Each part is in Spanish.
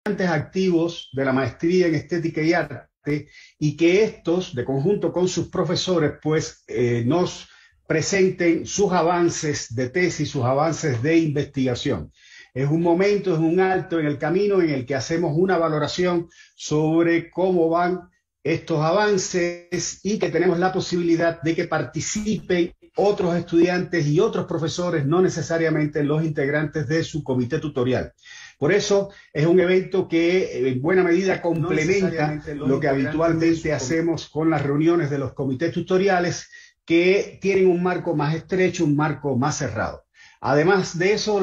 activos de la maestría en estética y arte, y que estos, de conjunto con sus profesores, pues nos presenten sus avances de tesis, sus avances de investigación. Es un momento, es un alto en el camino en el que hacemos una valoración sobre cómo van estos avances y que tenemos la posibilidad de que participen otros estudiantes y otros profesores, no necesariamente los integrantes de su comité tutorial. Por eso es un evento que en buena medida complementa lo que habitualmente hacemos con las reuniones de los comités tutoriales, que tienen un marco más estrecho, un marco más cerrado. Además de eso,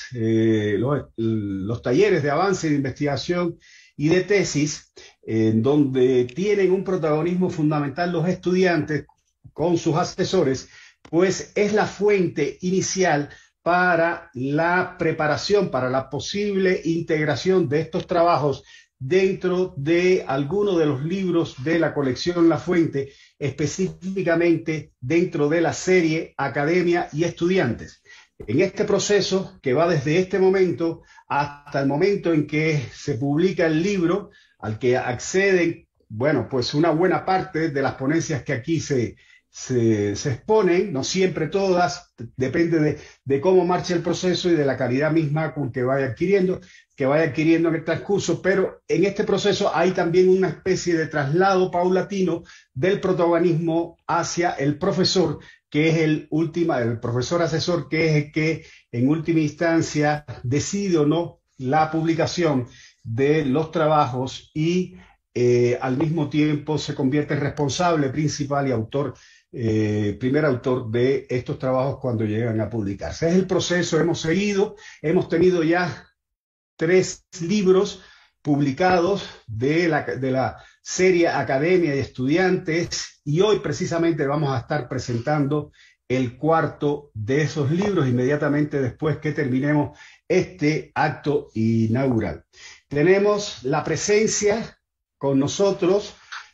los talleres de avance de investigación y de tesis, en donde tienen un protagonismo fundamental los estudiantes con sus asesores, pues es la fuente inicial para la preparación, para la posible integración de estos trabajos dentro de alguno de los libros de la colección La Fuente, específicamente dentro de la serie Academia y Estudiantes. En este proceso, que va desde este momento hasta el momento en que se publica el libro, al que acceden, bueno, pues una buena parte de las ponencias que aquí se exponen, no siempre todas, depende de cómo marche el proceso y de la calidad misma con que vaya adquiriendo en el transcurso, pero en este proceso hay también una especie de traslado paulatino del protagonismo hacia el profesor, que es el profesor asesor, que es el que en última instancia decide o no la publicación de los trabajos y al mismo tiempo se convierte en responsable principal y primer autor de estos trabajos cuando llegan a publicarse. Es el proceso, hemos tenido ya 3 libros publicados de la serie Academia y Estudiantes, y hoy precisamente vamos a estar presentando el 4º de esos libros inmediatamente después que terminemos este acto inaugural. Tenemos la presencia con nosotros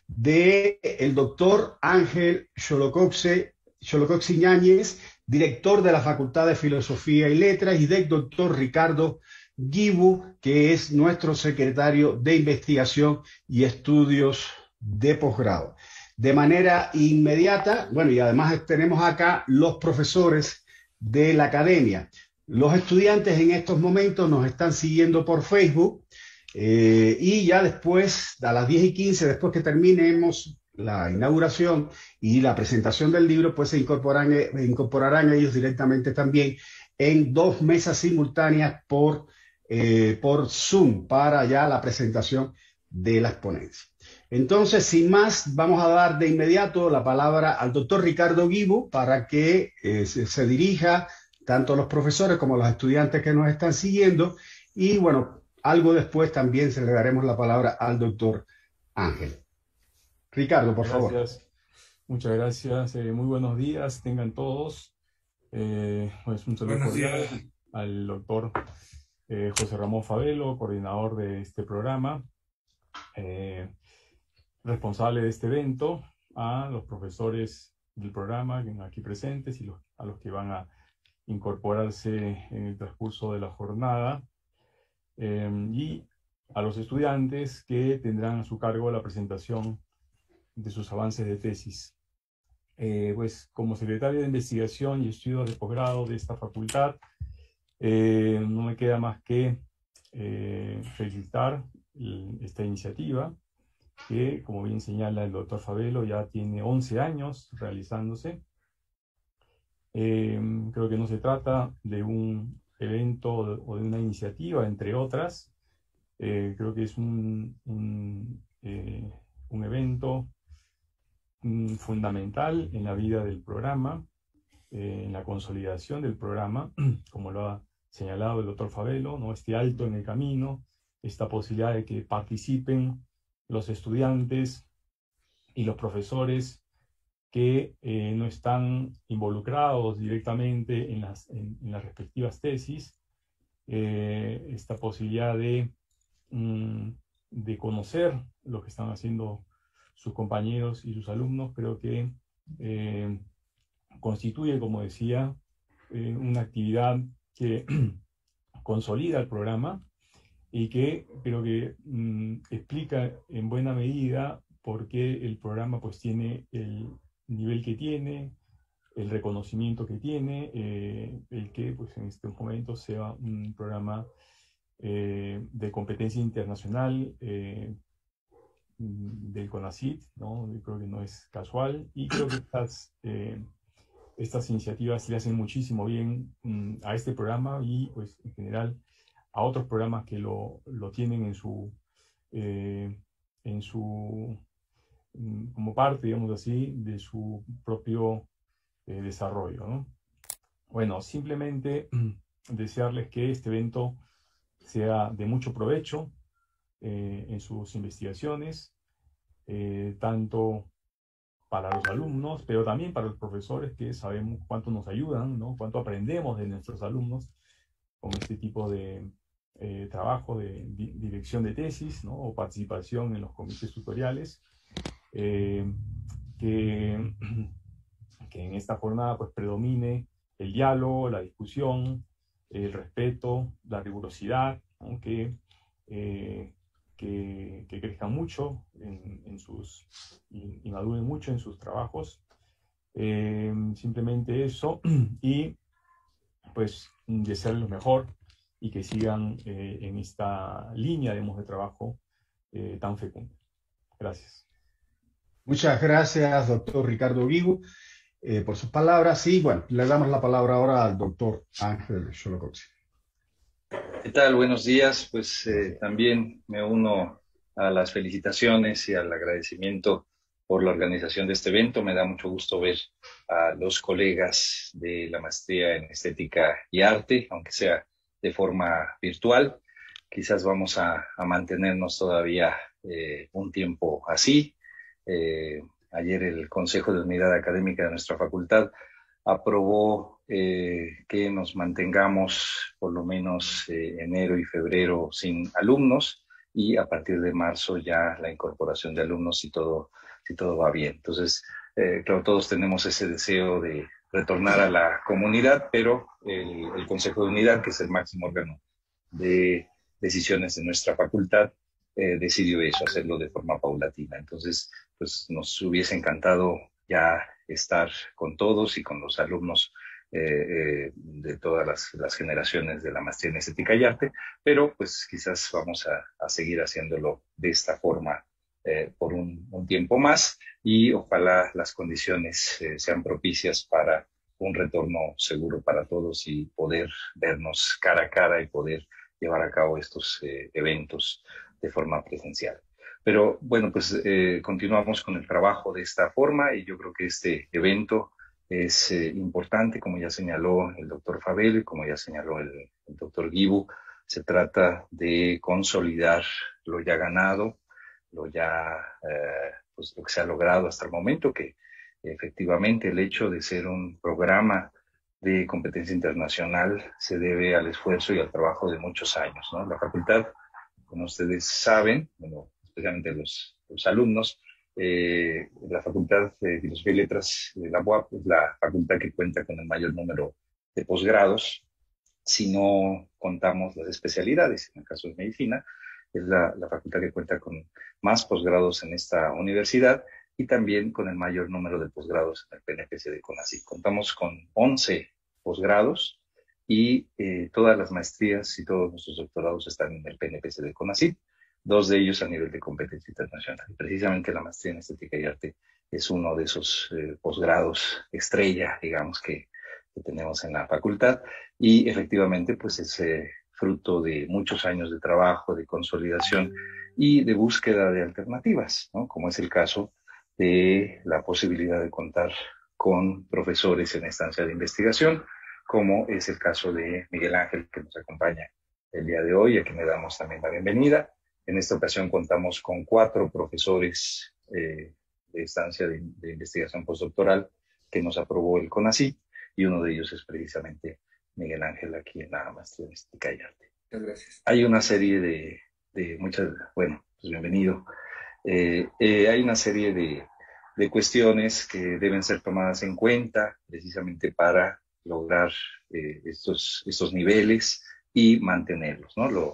del doctor Ángel Xolocoxi Ñáñez, director de la Facultad de Filosofía y Letras, y del doctor Ricardo Guibu, que es nuestro secretario de Investigación y Estudios de Posgrado. De manera inmediata, bueno, y además tenemos acá los profesores de la academia. Los estudiantes en estos momentos nos están siguiendo por Facebook, y ya después, a las 10:15, después que terminemos la inauguración y la presentación del libro, pues se incorporarán ellos directamente también en 2 mesas simultáneas por Zoom para ya la presentación de las ponencias. Entonces, sin más, vamos a dar de inmediato la palabra al doctor Ricardo Guibu para que se dirija tanto a los profesores como a los estudiantes que nos están siguiendo, y bueno, algo después también se le daremos la palabra al doctor Ángel. Ricardo, por favor. Gracias, muchas gracias. Muy buenos días, tengan todos. Pues un saludo cordial al doctor José Ramón Fabelo, coordinador de este programa, responsable de este evento, a los profesores del programa aquí presentes y a los que van a incorporarse en el transcurso de la jornada, y a los estudiantes que tendrán a su cargo la presentación de sus avances de tesis. Pues como secretario de Investigación y Estudios de Posgrado de esta facultad, no me queda más que felicitar esta iniciativa que, como bien señala el doctor Fabelo, ya tiene 11 años realizándose. Creo que no se trata de un evento o de una iniciativa, entre otras. Creo que es un evento fundamental en la vida del programa, en la consolidación del programa, como lo ha señalado el doctor Fabelo, ¿no? Este alto en el camino, esta posibilidad de que participen los estudiantes y los profesores que no están involucrados directamente en las respectivas tesis, esta posibilidad de conocer lo que están haciendo sus compañeros y sus alumnos, creo que constituye, como decía, una actividad que consolida el programa y que creo que explica en buena medida por qué el programa pues tiene el nivel que tiene, el reconocimiento que tiene, el que pues en estos momentos sea un programa de competencia internacional del CONACYT, ¿no? Yo creo que no es casual, y creo que estas iniciativas le hacen muchísimo bien a este programa y pues en general a otros programas que lo tienen eh, en su como parte, digamos así, de su propio desarrollo, ¿no? Bueno, simplemente desearles que este evento sea de mucho provecho en sus investigaciones, tanto para los alumnos, pero también para los profesores, que sabemos cuánto nos ayudan, ¿no? Cuánto aprendemos de nuestros alumnos con este tipo de trabajo de dirección de tesis, ¿no? O participación en los comités tutoriales, eh, que, que en esta jornada pues predomine el diálogo, la discusión, el respeto, la rigurosidad, ¿no? Que crezcan mucho y maduren mucho en sus trabajos. Simplemente eso, y pues desearles lo mejor y que sigan en esta línea, digamos, de trabajo tan fecunda. Gracias. Muchas gracias, doctor Ricardo Guigu, por sus palabras. Y bueno, le damos la palabra ahora al doctor Ángel Xolocotzi. ¿Qué tal? Buenos días. Pues también me uno a las felicitaciones y al agradecimiento por la organización de este evento. Me da mucho gusto ver a los colegas de la maestría en Estética y Arte, aunque sea de forma virtual. Quizás vamos a mantenernos todavía un tiempo así. Ayer el Consejo de Unidad Académica de nuestra facultad aprobó que nos mantengamos por lo menos enero y febrero sin alumnos, y a partir de marzo ya la incorporación de alumnos si todo va bien. Entonces, claro, todos tenemos ese deseo de retornar a la comunidad, pero el Consejo de Unidad, que es el máximo órgano de decisiones de nuestra facultad, decidió eso, hacerlo de forma paulatina. Entonces, pues nos hubiese encantado ya estar con todos y con los alumnos de todas las generaciones de la maestría en Estética y Arte, pero pues quizás vamos a seguir haciéndolo de esta forma por un tiempo más, y ojalá las condiciones sean propicias para un retorno seguro para todos y poder vernos cara a cara y poder llevar a cabo estos eventos de forma presencial. Pero bueno, pues continuamos con el trabajo de esta forma, y yo creo que este evento es importante, como ya señaló el doctor Fabel, como ya señaló el doctor Guigu. Se trata de consolidar lo ya ganado, pues lo que se ha logrado hasta el momento, que efectivamente el hecho de ser un programa de competencia internacional se debe al esfuerzo y al trabajo de muchos años, ¿no? La facultad, como ustedes saben, bueno, especialmente los alumnos, la Facultad de Filosofía y Letras de la UAP es la facultad que cuenta con el mayor número de posgrados, si no contamos las especialidades. En el caso de medicina, es la facultad que cuenta con más posgrados en esta universidad, y también con el mayor número de posgrados en el PNPC de CONACYT. Contamos con 11 posgrados, y todas las maestrías y todos nuestros doctorados están en el PNPC de CONACYT, 2 de ellos a nivel de competencia internacional. Y precisamente la maestría en Estética y Arte es uno de esos posgrados estrella, digamos, que tenemos en la facultad, y efectivamente pues es fruto de muchos años de trabajo, de consolidación y de búsqueda de alternativas, ¿no? Como es el caso de la posibilidad de contar con profesores en estancia de investigación, como es el caso de Miguel Ángel, que nos acompaña el día de hoy, a quien le damos también la bienvenida. En esta ocasión contamos con 4 profesores de estancia de investigación postdoctoral que nos aprobó el CONACYT, y uno de ellos es precisamente Miguel Ángel, aquí en la maestría en Estética y Arte. Muchas gracias. Hay una serie de muchas, bueno, pues bienvenido. Hay una serie de cuestiones que deben ser tomadas en cuenta precisamente para lograr estos niveles y mantenerlos, ¿no?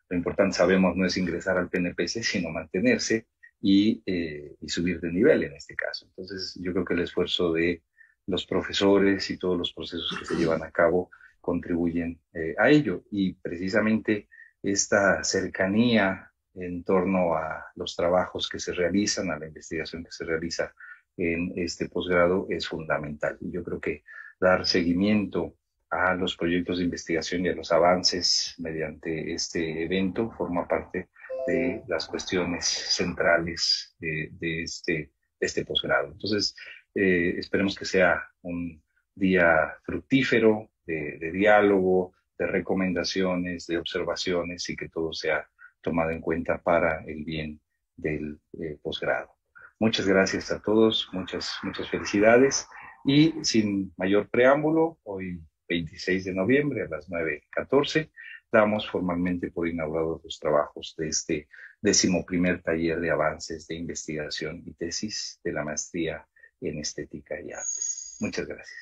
Lo importante, sabemos, no es ingresar al PNPC, sino mantenerse y subir de nivel en este caso. Entonces, yo creo que el esfuerzo de los profesores y todos los procesos que se llevan a cabo contribuyen a ello. Y precisamente esta cercanía en torno a los trabajos que se realizan, a la investigación que se realiza en este posgrado es fundamental. Y yo creo que dar seguimiento a los proyectos de investigación y a los avances mediante este evento forma parte de las cuestiones centrales de este posgrado. Entonces, esperemos que sea un día fructífero de diálogo, de recomendaciones, de observaciones y que todo sea tomado en cuenta para el bien del posgrado. Muchas gracias a todos, muchas felicidades y sin mayor preámbulo, hoy 26 de noviembre a las 9:14 damos formalmente por inaugurados los trabajos de este 11º taller de avances de investigación y tesis de la maestría en estética y arte. Muchas gracias.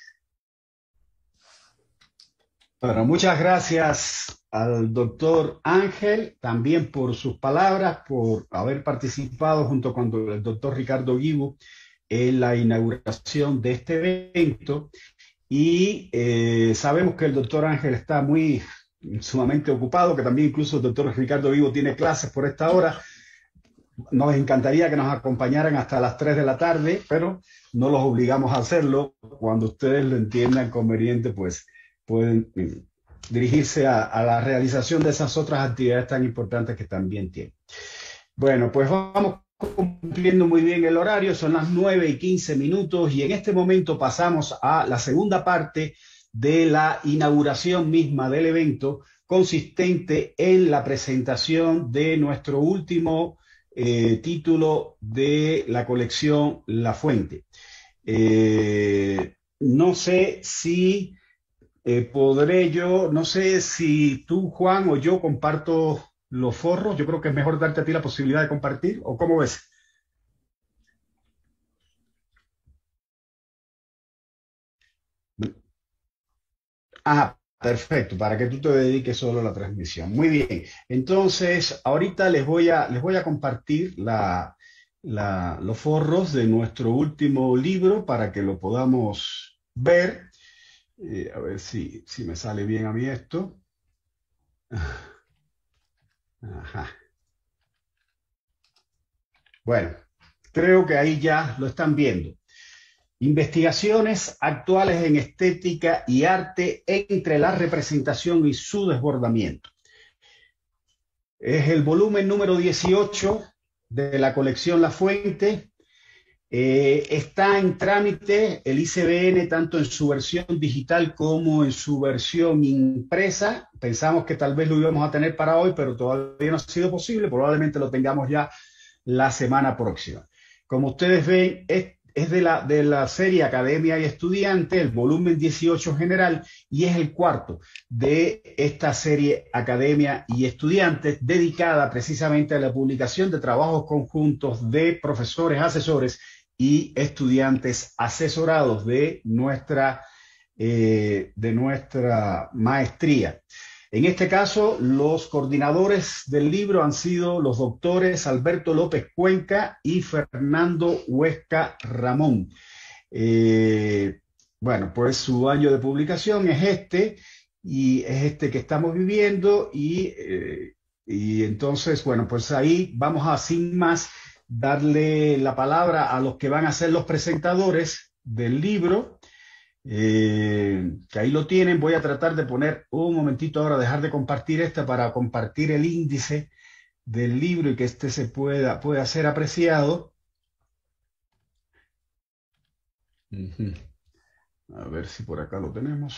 Bueno, muchas gracias al doctor Ángel, también por sus palabras, por haber participado junto con el doctor Ricardo Guibu en la inauguración de este evento. Y sabemos que el doctor Ángel está sumamente ocupado, que también incluso el doctor Ricardo Guibu tiene clases por esta hora. Nos encantaría que nos acompañaran hasta las 3 de la tarde, pero no los obligamos a hacerlo. Cuando ustedes lo entiendan conveniente, pues pueden dirigirse a la realización de esas otras actividades tan importantes que también tienen. Bueno, pues vamos cumpliendo muy bien el horario, son las 9:15 y en este momento pasamos a la segunda parte de la inauguración misma del evento, consistente en la presentación de nuestro último título de la colección La Fuente. No sé si no sé si tú, Juan, o yo comparto los forros. Yo creo que es mejor darte a ti la posibilidad de compartir, ¿o cómo ves? Ah, perfecto, para que tú te dediques solo a la transmisión. Muy bien. Entonces, ahorita les voy a compartir los forros de nuestro último libro para que lo podamos ver. A ver si me sale bien a mí esto. Ajá. Bueno, creo que ahí ya lo están viendo. Investigaciones actuales en estética y arte entre la representación y su desbordamiento. Es el volumen número 18 de la colección La Fuente. Está en trámite el ICBN tanto en su versión digital como en su versión impresa. Pensamos que tal vez lo íbamos a tener para hoy, pero todavía no ha sido posible. Probablemente lo tengamos ya la semana próxima. Como ustedes ven, es de la serie Academia y Estudiante, el volumen 18 general, y es el cuarto de esta serie Academia y Estudiantes, dedicada precisamente a la publicación de trabajos conjuntos de profesores asesores y estudiantes asesorados de nuestra maestría. En este caso, los coordinadores del libro han sido los doctores Alberto López Cuenca y Fernando Huesca Ramón. Bueno, pues su año de publicación es este que estamos viviendo y entonces, bueno, pues ahí vamos a, sin más, darle la palabra a los que van a ser los presentadores del libro. Que ahí lo tienen. Voy a tratar de poner un momentito ahora, dejar de compartir para compartir el índice del libro y que se pueda ser apreciado. A ver si por acá lo tenemos.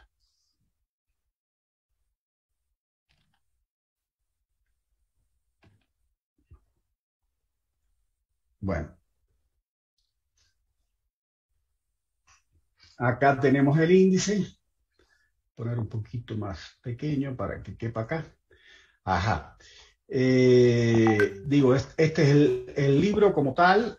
Bueno. Acá tenemos el índice. Poner un poquito más pequeño para que quepa acá. Ajá. Digo, este es el libro como tal.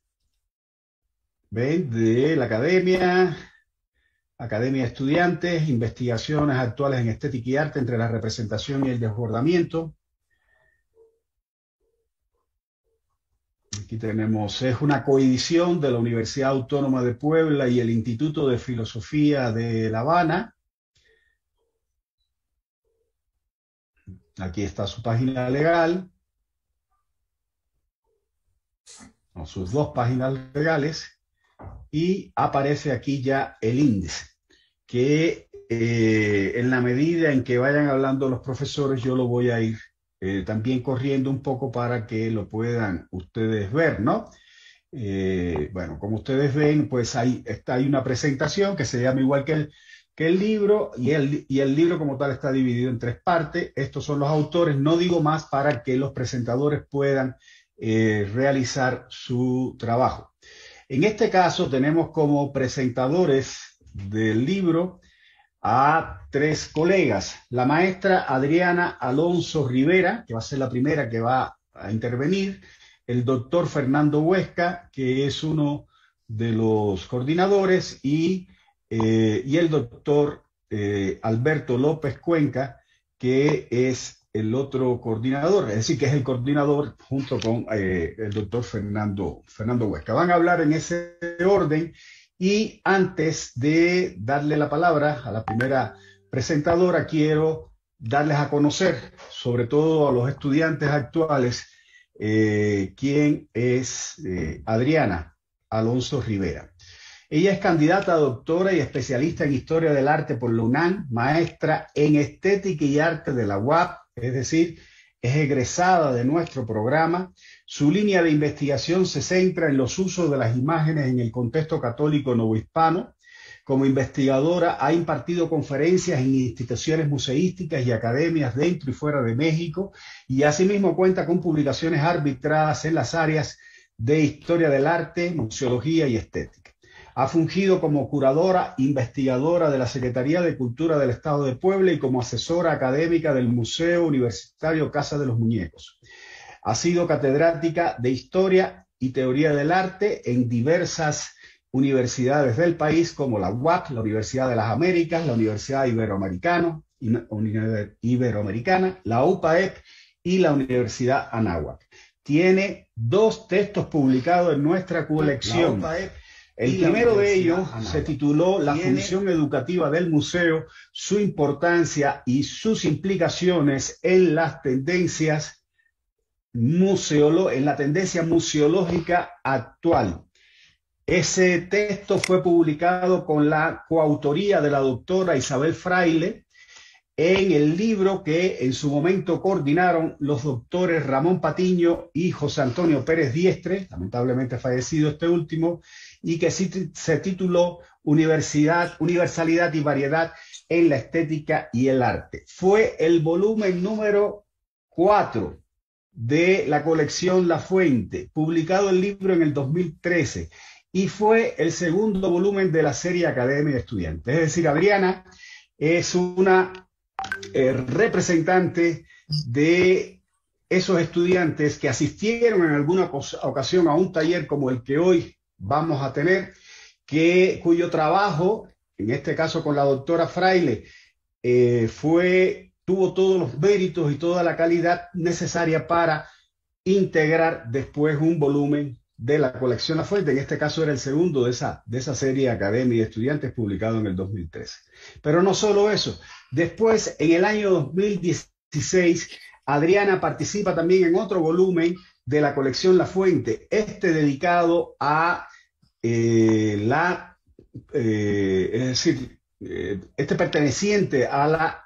¿Ven? De la Academia de Estudiantes, investigaciones actuales en estética y arte entre la representación y el desbordamiento. Aquí tenemos, es una coedición de la Universidad Autónoma de Puebla y el Instituto de Filosofía de La Habana. Aquí está su página legal, o sus dos páginas legales, y aparece aquí ya el índice, que en la medida en que vayan hablando los profesores, yo lo voy a ir también corriendo un poco para que lo puedan ustedes ver, ¿no? Bueno, como ustedes ven, pues hay una presentación que se llama igual que el libro, y el libro como tal está dividido en tres partes. Estos son los autores, no digo más para que los presentadores puedan realizar su trabajo. En este caso tenemos como presentadores del libro a tres colegas: la maestra Adriana Alonso Rivera, que va a ser la primera que va a intervenir; el doctor Fernando Huesca, que es uno de los coordinadores, y el doctor Alberto López Cuenca, que es el otro coordinador, es decir, que es el coordinador junto con el doctor Fernando Huesca. Van a hablar en ese orden, y antes de darle la palabra a la primera presentadora, quiero darles a conocer, sobre todo a los estudiantes actuales, quién es Adriana Alonso Rivera. Ella es candidata a doctora y especialista en Historia del Arte por la UNAM, maestra en Estética y Arte de la UAP, es decir, es egresada de nuestro programa. Su línea de investigación se centra en los usos de las imágenes en el contexto católico novohispano. Como investigadora ha impartido conferencias en instituciones museísticas y academias dentro y fuera de México, y asimismo cuenta con publicaciones arbitradas en las áreas de Historia del Arte, Museología y Estética. Ha fungido como curadora investigadora de la Secretaría de Cultura del Estado de Puebla y como asesora académica del Museo Universitario Casa de los Muñecos. Ha sido catedrática de Historia y Teoría del Arte en diversas universidades del país, como la UAC, la Universidad de las Américas, la Universidad Iberoamericana, la UPAEP y la Universidad Anáhuac. Tiene 2 textos publicados en nuestra colección. El primero de ellos se tituló La función educativa del museo, su importancia y sus implicaciones en las tendencias en la tendencia museológica actual. Ese texto fue publicado con la coautoría de la doctora Isabel Fraile en el libro que en su momento coordinaron los doctores Ramón Patiño y José Antonio Pérez Diestre, lamentablemente fallecido este último, y que se tituló Universalidad y Variedad en la Estética y el Arte. Fue el volumen número 4 de la colección La Fuente, publicado el libro en el 2013, y fue el segundo volumen de la serie Academia de Estudiantes. Es decir, Adriana es una representante de esos estudiantes que asistieron en alguna ocasión a un taller como el que hoy vamos a tener, cuyo trabajo, en este caso con la doctora Fraile, tuvo todos los méritos y toda la calidad necesaria para integrar después un volumen de la colección La Fuente. En este caso era el segundo de esa serie Academia de Estudiantes, publicado en el 2013. Pero no solo eso, después en el año 2016 Adriana participa también en otro volumen de la colección La Fuente, dedicado a perteneciente a la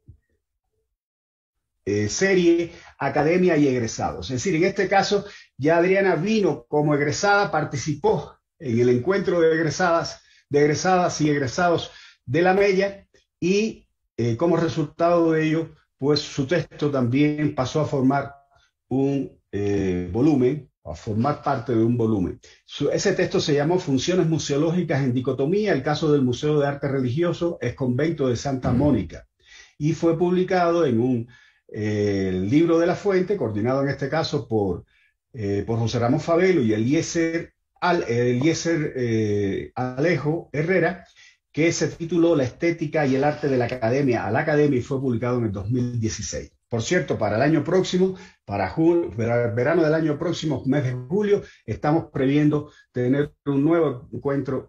serie Academia y Egresados. Es decir, en este caso ya Adriana vino como egresada, participó en el encuentro de egresadas y egresados de la Mella, y como resultado de ello, pues su texto también pasó a formar un volumen, a formar parte de un volumen. Ese texto se llamó Funciones museológicas en dicotomía, el caso del Museo de Arte Religioso, es Convento de Santa Mónica, y fue publicado en el libro de La Fuente, coordinado en este caso por José Ramón Favelo y Eliezer Alejo Herrera, que se tituló La Estética y el Arte de la Academia a la Academia, y fue publicado en el 2016. Por cierto, para el año próximo, para el verano del año próximo, mes de julio, estamos previendo tener un nuevo encuentro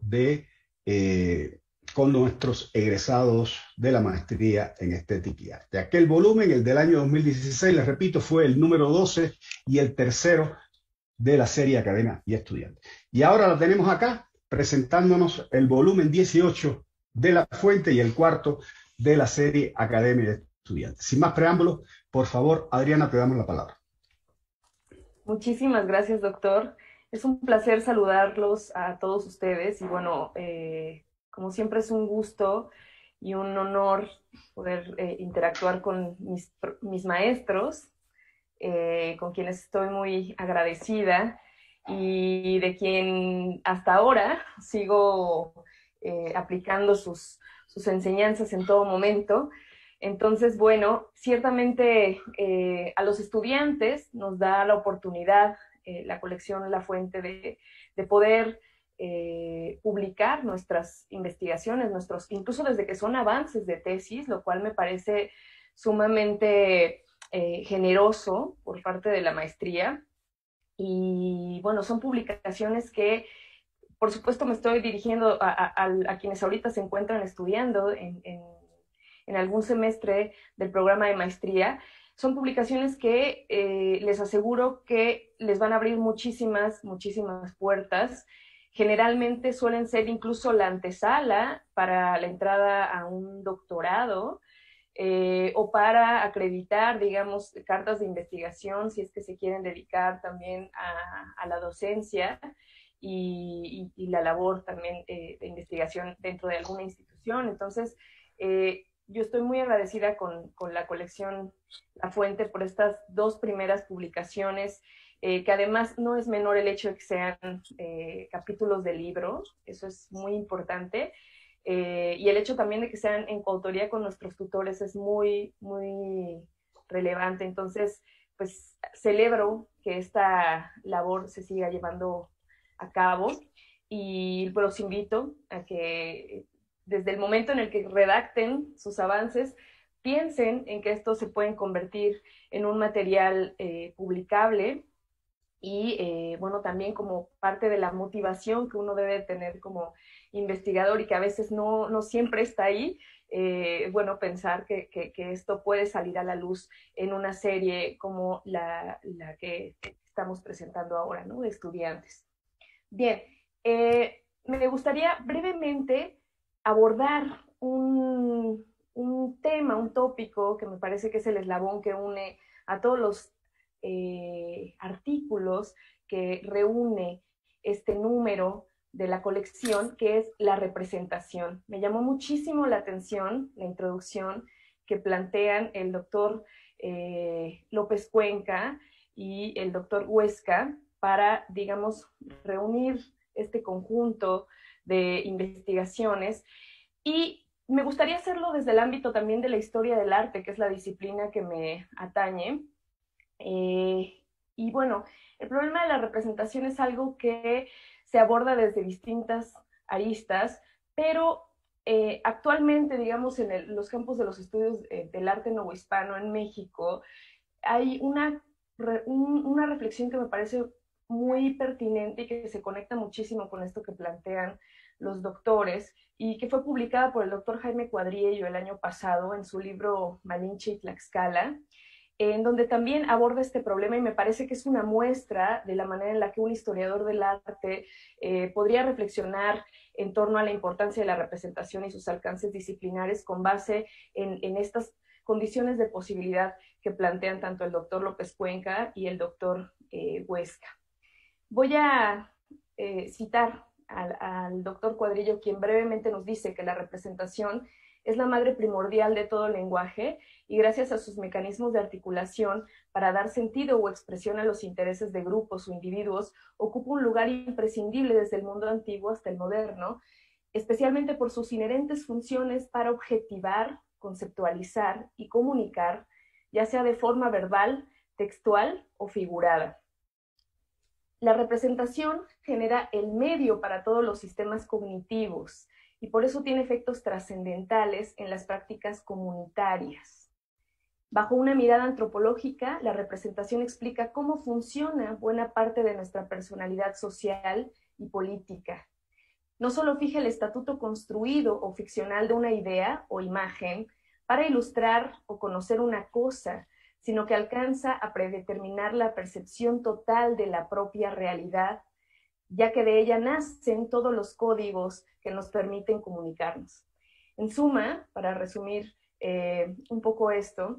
con nuestros egresados de la maestría en estética y arte. Aquel volumen, el del año 2016, les repito, fue el número 12 y el tercero de la serie Academia y Estudiantes. Y ahora lo tenemos acá, presentándonos el volumen 18 de La Fuente y el cuarto de la serie Academia y Estudiantes. Sin más preámbulos, por favor, Adriana, te damos la palabra. Muchísimas gracias, doctor. Es un placer saludarlos a todos ustedes y bueno, como siempre es un gusto y un honor poder interactuar con mis maestros, con quienes estoy muy agradecida y de quien hasta ahora sigo aplicando sus enseñanzas en todo momento. Entonces, bueno, ciertamente a los estudiantes nos da la oportunidad, la colección La Fuente, de poder publicar nuestras investigaciones, incluso desde que son avances de tesis, lo cual me parece sumamente generoso por parte de la maestría. Y bueno, son publicaciones que, por supuesto, me estoy dirigiendo a quienes ahorita se encuentran estudiando en algún semestre del programa de maestría. Son publicaciones que les aseguro que les van a abrir muchísimas puertas. Generalmente suelen ser incluso la antesala para la entrada a un doctorado, o para acreditar, digamos, cartas de investigación, si es que se quieren dedicar también a la docencia y la labor también de investigación dentro de alguna institución. Entonces, yo estoy muy agradecida con la colección La Fuente por estas dos primeras publicaciones, que además no es menor el hecho de que sean capítulos de libros, eso es muy importante. Y el hecho también de que sean en coautoría con nuestros tutores es muy relevante. Entonces, pues celebro que esta labor se siga llevando a cabo y los invito a que desde el momento en el que redacten sus avances, piensen en que estos se pueden convertir en un material publicable y bueno, también como parte de la motivación que uno debe tener como investigador y que a veces no siempre está ahí, bueno, pensar que esto puede salir a la luz en una serie como la que estamos presentando ahora, ¿no? De estudiantes. Bien, me gustaría brevemente abordar un tema, un tópico que me parece que es el eslabón que une a todos los artículos que reúne este número de la colección, que es la representación. Me llamó muchísimo la atención la introducción que plantean el doctor López Cuenca y el doctor Huesca para, digamos, reunir este conjunto de investigaciones. Y me gustaría hacerlo desde el ámbito también de la historia del arte, que es la disciplina que me atañe. Y bueno, el problema de la representación es algo que se aborda desde distintas aristas, pero actualmente, digamos, en los campos de los estudios del arte novohispano en México, hay una reflexión que me parece muy pertinente y que se conecta muchísimo con esto que plantean los doctores y que fue publicada por el doctor Jaime Cuadriello el año pasado en su libro Malinche y Tlaxcala, en donde también aborda este problema y me parece que es una muestra de la manera en la que un historiador del arte podría reflexionar en torno a la importancia de la representación y sus alcances disciplinares con base en estas condiciones de posibilidad que plantean tanto el doctor López Cuenca y el doctor Huesca. Voy a citar al doctor Cuadrillo, quien brevemente nos dice que la representación es la madre primordial de todo lenguaje y gracias a sus mecanismos de articulación para dar sentido o expresión a los intereses de grupos o individuos, ocupa un lugar imprescindible desde el mundo antiguo hasta el moderno, especialmente por sus inherentes funciones para objetivar, conceptualizar y comunicar, ya sea de forma verbal, textual o figurada. La representación genera el medio para todos los sistemas cognitivos y por eso tiene efectos trascendentales en las prácticas comunitarias. Bajo una mirada antropológica, la representación explica cómo funciona buena parte de nuestra personalidad social y política. No solo fija el estatuto construido o ficcional de una idea o imagen para ilustrar o conocer una cosa, sino que alcanza a predeterminar la percepción total de la propia realidad, ya que de ella nacen todos los códigos que nos permiten comunicarnos. En suma, para resumir un poco esto,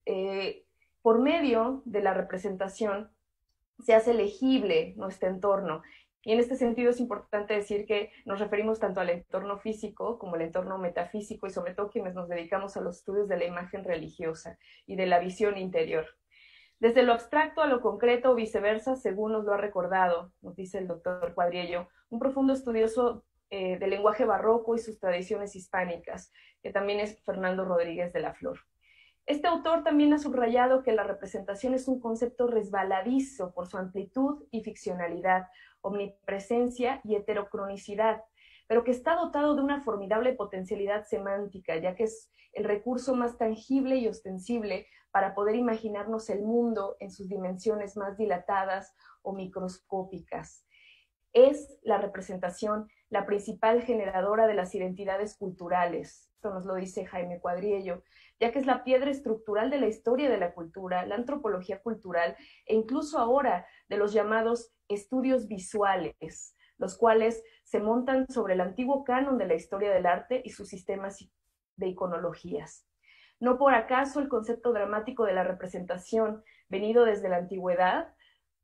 por medio de la representación se hace legible nuestro entorno. Y en este sentido es importante decir que nos referimos tanto al entorno físico como al entorno metafísico y sobre todo quienes nos dedicamos a los estudios de la imagen religiosa y de la visión interior. Desde lo abstracto a lo concreto o viceversa, según nos lo ha recordado, nos dice el doctor Cuadriello, un profundo estudioso del lenguaje barroco y sus tradiciones hispánicas, que también es Fernando Rodríguez de la Flor. Este autor también ha subrayado que la representación es un concepto resbaladizo por su amplitud y ficcionalidad, omnipresencia y heterocronicidad, pero que está dotado de una formidable potencialidad semántica, ya que es el recurso más tangible y ostensible para poder imaginarnos el mundo en sus dimensiones más dilatadas o microscópicas. Es la representación la principal generadora de las identidades culturales. Esto nos lo dice Jaime Cuadriello, ya que es la piedra estructural de la historia de la cultura, la antropología cultural e incluso ahora de los llamados estudios visuales, los cuales se montan sobre el antiguo canon de la historia del arte y sus sistemas de iconologías. No por acaso el concepto dramático de la representación, venido desde la antigüedad,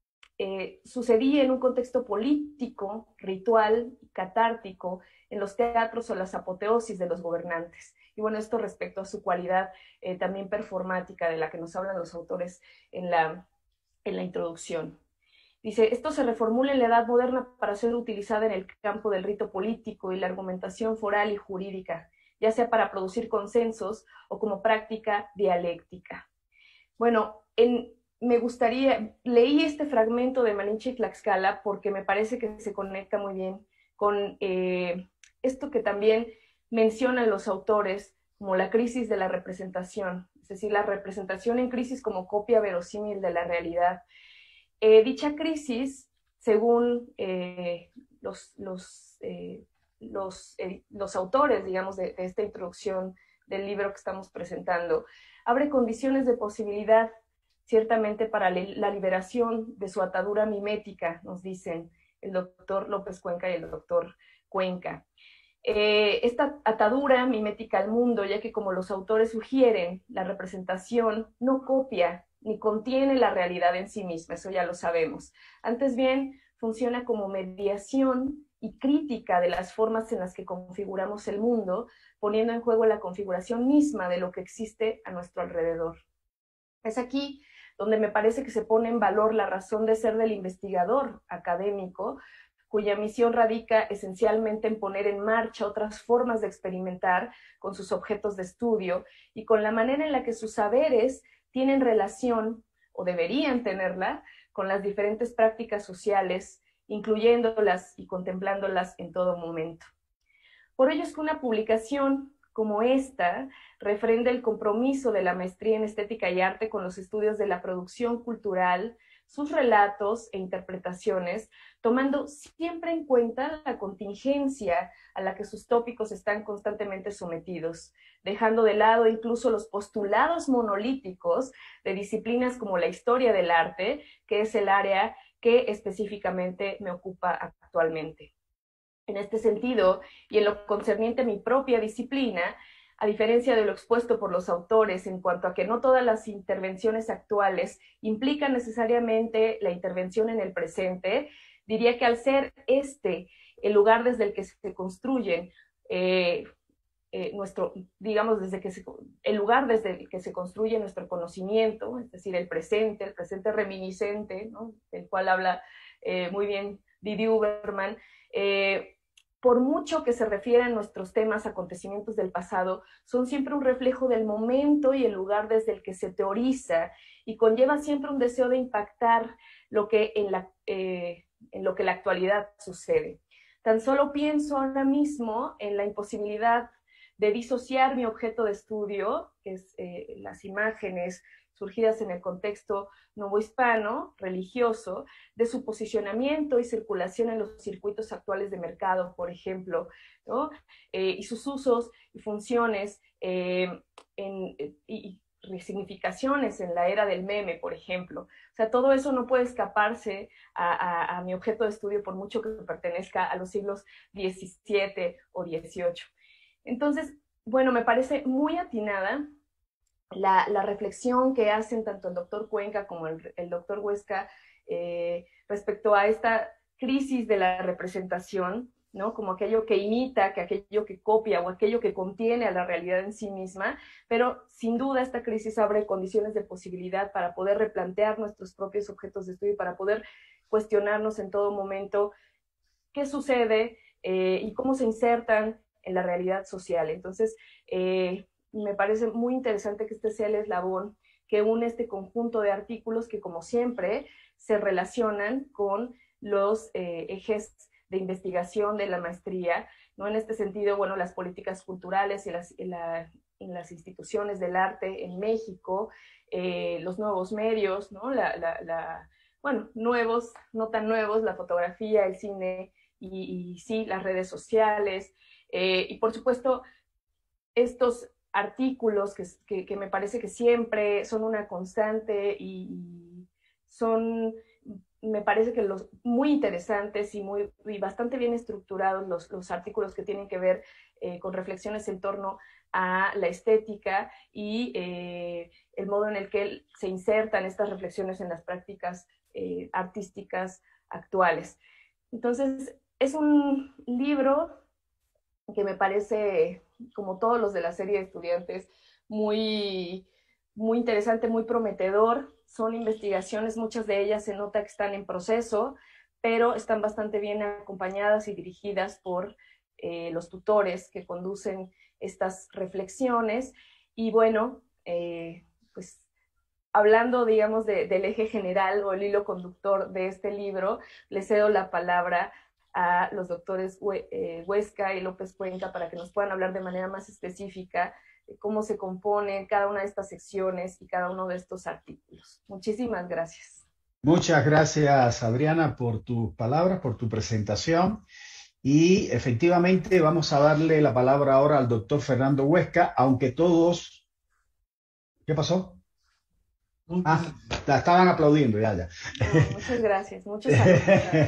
sucedía en un contexto político, ritual, catártico, en los teatros o las apoteosis de los gobernantes. Y bueno, esto respecto a su cualidad también performática de la que nos hablan los autores en la introducción. Dice, esto se reformula en la Edad Moderna para ser utilizada en el campo del rito político y la argumentación foral y jurídica, ya sea para producir consensos o como práctica dialéctica. Bueno, leí este fragmento de Malinche y Tlaxcala porque me parece que se conecta muy bien con esto que también mencionan los autores como la crisis de la representación, es decir, la representación en crisis como copia verosímil de la realidad. Dicha crisis, según los autores, digamos, de esta introducción del libro que estamos presentando, abre condiciones de posibilidad ciertamente para la liberación de su atadura mimética, nos dicen el doctor López Cuenca y el doctor Cuenca. Esta atadura mimética al mundo, ya que como los autores sugieren, la representación no copia ni contiene la realidad en sí misma, eso ya lo sabemos. Antes bien, funciona como mediación y crítica de las formas en las que configuramos el mundo, poniendo en juego la configuración misma de lo que existe a nuestro alrededor. Es aquí donde me parece que se pone en valor la razón de ser del investigador académico, cuya misión radica esencialmente en poner en marcha otras formas de experimentar con sus objetos de estudio y con la manera en la que sus saberes tienen relación, o deberían tenerla, con las diferentes prácticas sociales, incluyéndolas y contemplándolas en todo momento. Por ello es que una publicación como esta refrenda el compromiso de la maestría en estética y arte con los estudios de la producción cultural, sus relatos e interpretaciones, tomando siempre en cuenta la contingencia a la que sus tópicos están constantemente sometidos, dejando de lado incluso los postulados monolíticos de disciplinas como la historia del arte, que es el área que específicamente me ocupa actualmente. En este sentido, y en lo concerniente a mi propia disciplina, a diferencia de lo expuesto por los autores en cuanto a que no todas las intervenciones actuales implican necesariamente la intervención en el presente, diría que al ser este el lugar desde el que se construyen el lugar desde el que se construye nuestro conocimiento, es decir, el presente reminiscente, ¿no?, del cual habla muy bien Didi Uberman, por mucho que se refieran nuestros temas a acontecimientos del pasado, son siempre un reflejo del momento y el lugar desde el que se teoriza y conlleva siempre un deseo de impactar lo que en lo que en la actualidad sucede. Tan solo pienso ahora mismo en la imposibilidad de disociar mi objeto de estudio, que es las imágenes surgidas en el contexto novohispano, religioso, de su posicionamiento y circulación en los circuitos actuales de mercado, por ejemplo, ¿no? Y sus usos y funciones y resignificaciones en la era del meme, por ejemplo. O sea, todo eso no puede escaparse a mi objeto de estudio por mucho que pertenezca a los siglos XVII o XVIII. Entonces, bueno, me parece muy atinada la reflexión que hacen tanto el doctor Cuenca como el doctor Huesca respecto a esta crisis de la representación, ¿no? Como aquello que imita, que aquello que copia o aquello que contiene a la realidad en sí misma, pero sin duda esta crisis abre condiciones de posibilidad para poder replantear nuestros propios objetos de estudio y para poder cuestionarnos en todo momento qué sucede y cómo se insertan en la realidad social. Entonces, me parece muy interesante que este sea el eslabón que une este conjunto de artículos que, como siempre, se relacionan con los ejes de investigación de la maestría, ¿no? En este sentido, bueno, las políticas culturales y en las instituciones del arte en México, los nuevos medios, ¿no? Bueno, nuevos, no tan nuevos, la fotografía, el cine y sí, las redes sociales, y por supuesto, estos artículos que me parece que siempre son una constante y son, me parece que los muy interesantes y bastante bien estructurados los artículos que tienen que ver con reflexiones en torno a la estética y el modo en el que se insertan estas reflexiones en las prácticas artísticas actuales. Entonces, es un libro que me parece, como todos los de la serie de estudiantes, muy, muy interesante, muy prometedor. Son investigaciones, muchas de ellas se nota que están en proceso, pero están bastante bien acompañadas y dirigidas por los tutores que conducen estas reflexiones. Y bueno, pues hablando, digamos, del eje general o el hilo conductor de este libro, le cedo la palabra a los doctores Huesca y López Cuenca para que nos puedan hablar de manera más específica de cómo se componen cada una de estas secciones y cada uno de estos artículos. Muchísimas gracias. Muchas gracias, Adriana, por tus palabras, por tu presentación. Y efectivamente vamos a darle la palabra ahora al doctor Fernando Huesca, aunque todos... ¿Qué pasó? Ah, la estaban aplaudiendo, ya. No, muchas gracias, muchos saludos.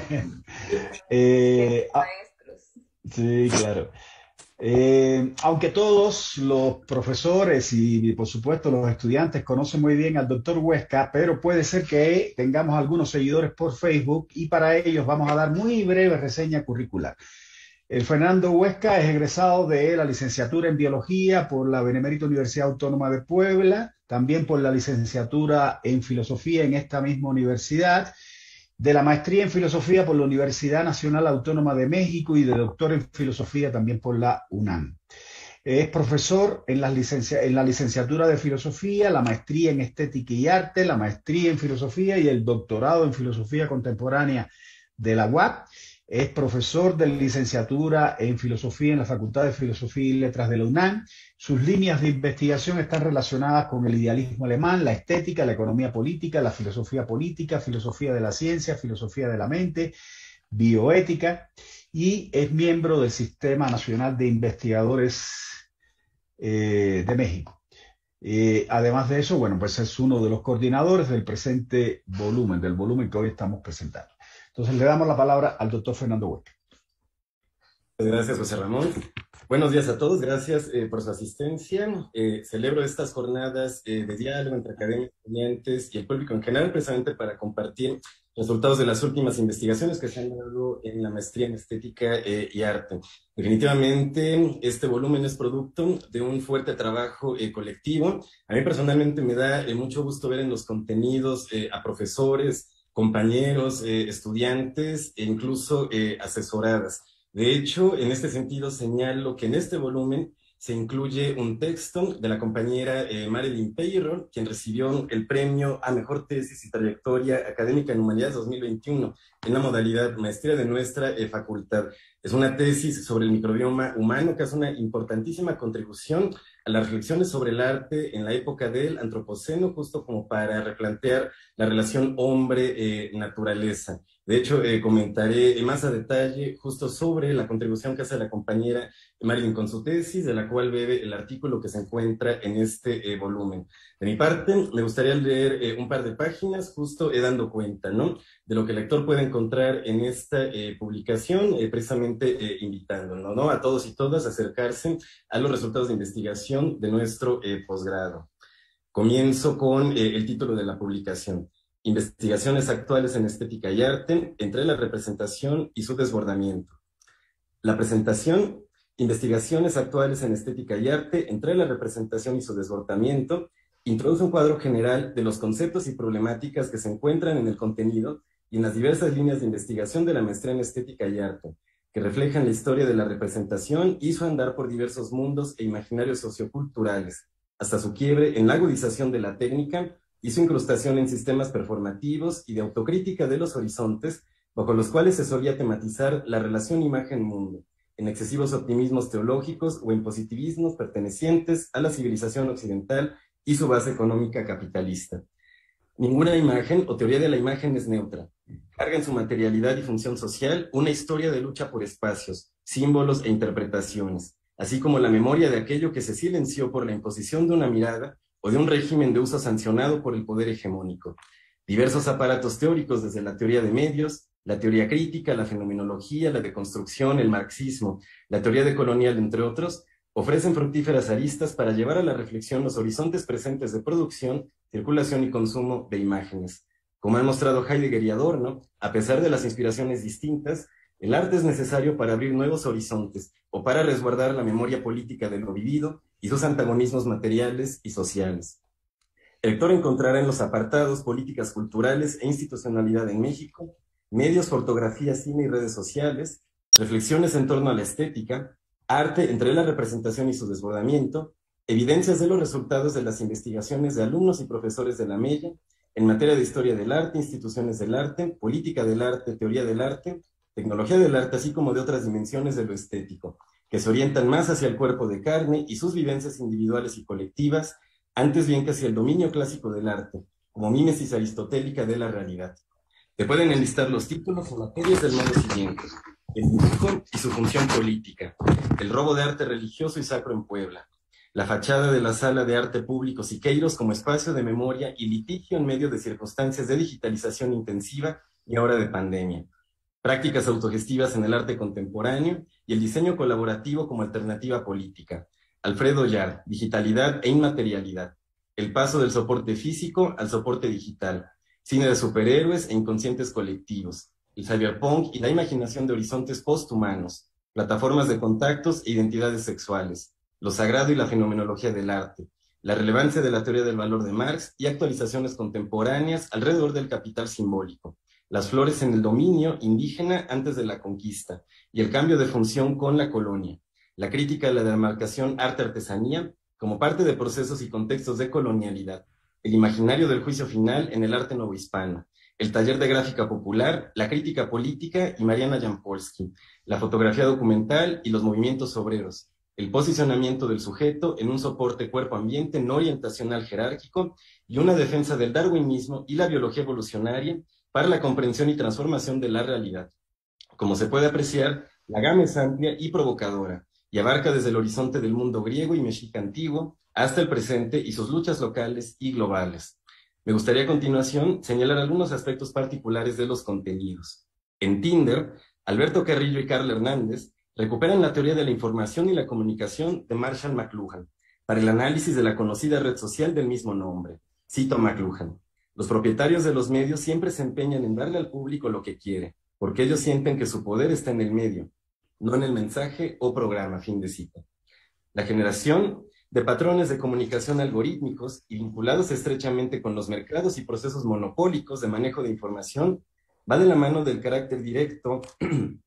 Maestros. Sí, claro. Aunque todos los profesores y por supuesto los estudiantes conocen muy bien al doctor Huesca, pero puede ser que tengamos algunos seguidores por Facebook y para ellos vamos a dar muy breve reseña curricular. Fernando Huesca es egresado de la licenciatura en Biología por la Benemérita Universidad Autónoma de Puebla, también por la licenciatura en Filosofía en esta misma universidad, de la maestría en Filosofía por la Universidad Nacional Autónoma de México y de doctor en Filosofía también por la UNAM. Es profesor en la licenciatura de Filosofía, la maestría en Estética y Arte, la maestría en Filosofía y el doctorado en Filosofía Contemporánea de la UAP. Es profesor de licenciatura en Filosofía en la Facultad de Filosofía y Letras de la UNAM. Sus líneas de investigación están relacionadas con el idealismo alemán, la estética, la economía política, la filosofía política, filosofía de la ciencia, filosofía de la mente, bioética, y es miembro del Sistema Nacional de Investigadores de México. Además de eso, bueno, pues es uno de los coordinadores del presente volumen, del volumen que hoy estamos presentando. Entonces le damos la palabra al doctor Fernando Huesca. Gracias, José Ramón. Buenos días a todos, gracias por su asistencia. Celebro estas jornadas de diálogo entre académicos, estudiantes y el público en general, precisamente para compartir resultados de las últimas investigaciones que se han dado en la maestría en Estética y Arte. Definitivamente, este volumen es producto de un fuerte trabajo colectivo. A mí personalmente me da mucho gusto ver en los contenidos a profesores, compañeros, estudiantes e incluso asesoradas. De hecho, en este sentido señalo que en este volumen se incluye un texto de la compañera Marilyn Peyron, quien recibió el premio a Mejor Tesis y Trayectoria Académica en Humanidades 2021 en la modalidad Maestría de nuestra facultad. Es una tesis sobre el microbioma humano que hace una importantísima contribución a las reflexiones sobre el arte en la época del Antropoceno, justo como para replantear la relación hombre-naturaleza. De hecho, comentaré más a detalle justo sobre la contribución que hace la compañera Marilyn con su tesis, de la cual bebe el artículo que se encuentra en este volumen. De mi parte, me gustaría leer un par de páginas, justo dando cuenta, ¿no?, de lo que el lector puede encontrar en esta publicación, precisamente invitándolo, ¿no?, a todos y todas a acercarse a los resultados de investigación de nuestro posgrado. Comienzo con el título de la publicación: Investigaciones actuales en estética y arte, entre la representación y su desbordamiento. La presentación: Investigaciones actuales en estética y arte, entre la representación y su desbordamiento, introduce un cuadro general de los conceptos y problemáticas que se encuentran en el contenido y en las diversas líneas de investigación de la maestría en estética y arte, que reflejan la historia de la representación y su andar por diversos mundos e imaginarios socioculturales, hasta su quiebre en la agudización de la técnica y su incrustación en sistemas performativos y de autocrítica de los horizontes, bajo los cuales se solía tematizar la relación imagen-mundo, en excesivos optimismos teológicos o en positivismos pertenecientes a la civilización occidental y su base económica capitalista. Ninguna imagen o teoría de la imagen es neutra. Carga en su materialidad y función social una historia de lucha por espacios, símbolos e interpretaciones, así como la memoria de aquello que se silenció por la imposición de una mirada o de un régimen de uso sancionado por el poder hegemónico. Diversos aparatos teóricos, desde la teoría de medios, la teoría crítica, la fenomenología, la deconstrucción, el marxismo, la teoría decolonial, entre otros, ofrecen fructíferas aristas para llevar a la reflexión los horizontes presentes de producción, circulación y consumo de imágenes. Como han mostrado Heidegger y Adorno, a pesar de las inspiraciones distintas, el arte es necesario para abrir nuevos horizontes o para resguardar la memoria política de lo vivido y sus antagonismos materiales y sociales. El lector encontrará en los apartados Políticas culturales e institucionalidad en México, Medios, fotografía, cine y redes sociales, Reflexiones en torno a la estética, Arte entre la representación y su desbordamiento, evidencias de los resultados de las investigaciones de alumnos y profesores de la Mella en materia de historia del arte, instituciones del arte, política del arte, teoría del arte, tecnología del arte, así como de otras dimensiones de lo estético, que se orientan más hacia el cuerpo de carne y sus vivencias individuales y colectivas, antes bien que hacia el dominio clásico del arte, como mímesis aristotélica de la realidad. Se pueden enlistar los títulos o materias del modo siguiente: el dibujo y su función política, el robo de arte religioso y sacro en Puebla, la fachada de la Sala de Arte Público Siqueiros como espacio de memoria y litigio en medio de circunstancias de digitalización intensiva y ahora de pandemia, prácticas autogestivas en el arte contemporáneo y el diseño colaborativo como alternativa política, Alfredo Yar, digitalidad e inmaterialidad, el paso del soporte físico al soporte digital, cine de superhéroes e inconscientes colectivos, el cyberpunk y la imaginación de horizontes posthumanos, plataformas de contactos e identidades sexuales, lo sagrado y la fenomenología del arte, la relevancia de la teoría del valor de Marx y actualizaciones contemporáneas alrededor del capital simbólico, las flores en el dominio indígena antes de la conquista y el cambio de función con la colonia, la crítica de la demarcación arte-artesanía como parte de procesos y contextos de colonialidad, el imaginario del juicio final en el arte novohispano, el taller de gráfica popular, la crítica política y Mariana Jampolsky, la fotografía documental y los movimientos obreros, el posicionamiento del sujeto en un soporte cuerpo-ambiente no orientacional jerárquico y una defensa del darwinismo y la biología evolucionaria para la comprensión y transformación de la realidad. Como se puede apreciar, la gama es amplia y provocadora y abarca desde el horizonte del mundo griego y mexica antiguo hasta el presente y sus luchas locales y globales. Me gustaría a continuación señalar algunos aspectos particulares de los contenidos. En Tinder, Alberto Carrillo y Carla Hernández recuperan la teoría de la información y la comunicación de Marshall McLuhan para el análisis de la conocida red social del mismo nombre. Cito a McLuhan: los propietarios de los medios siempre se empeñan en darle al público lo que quiere, porque ellos sienten que su poder está en el medio, no en el mensaje o programa. Fin de cita. La generación de patrones de comunicación algorítmicos y vinculados estrechamente con los mercados y procesos monopólicos de manejo de información va de la mano del carácter directo,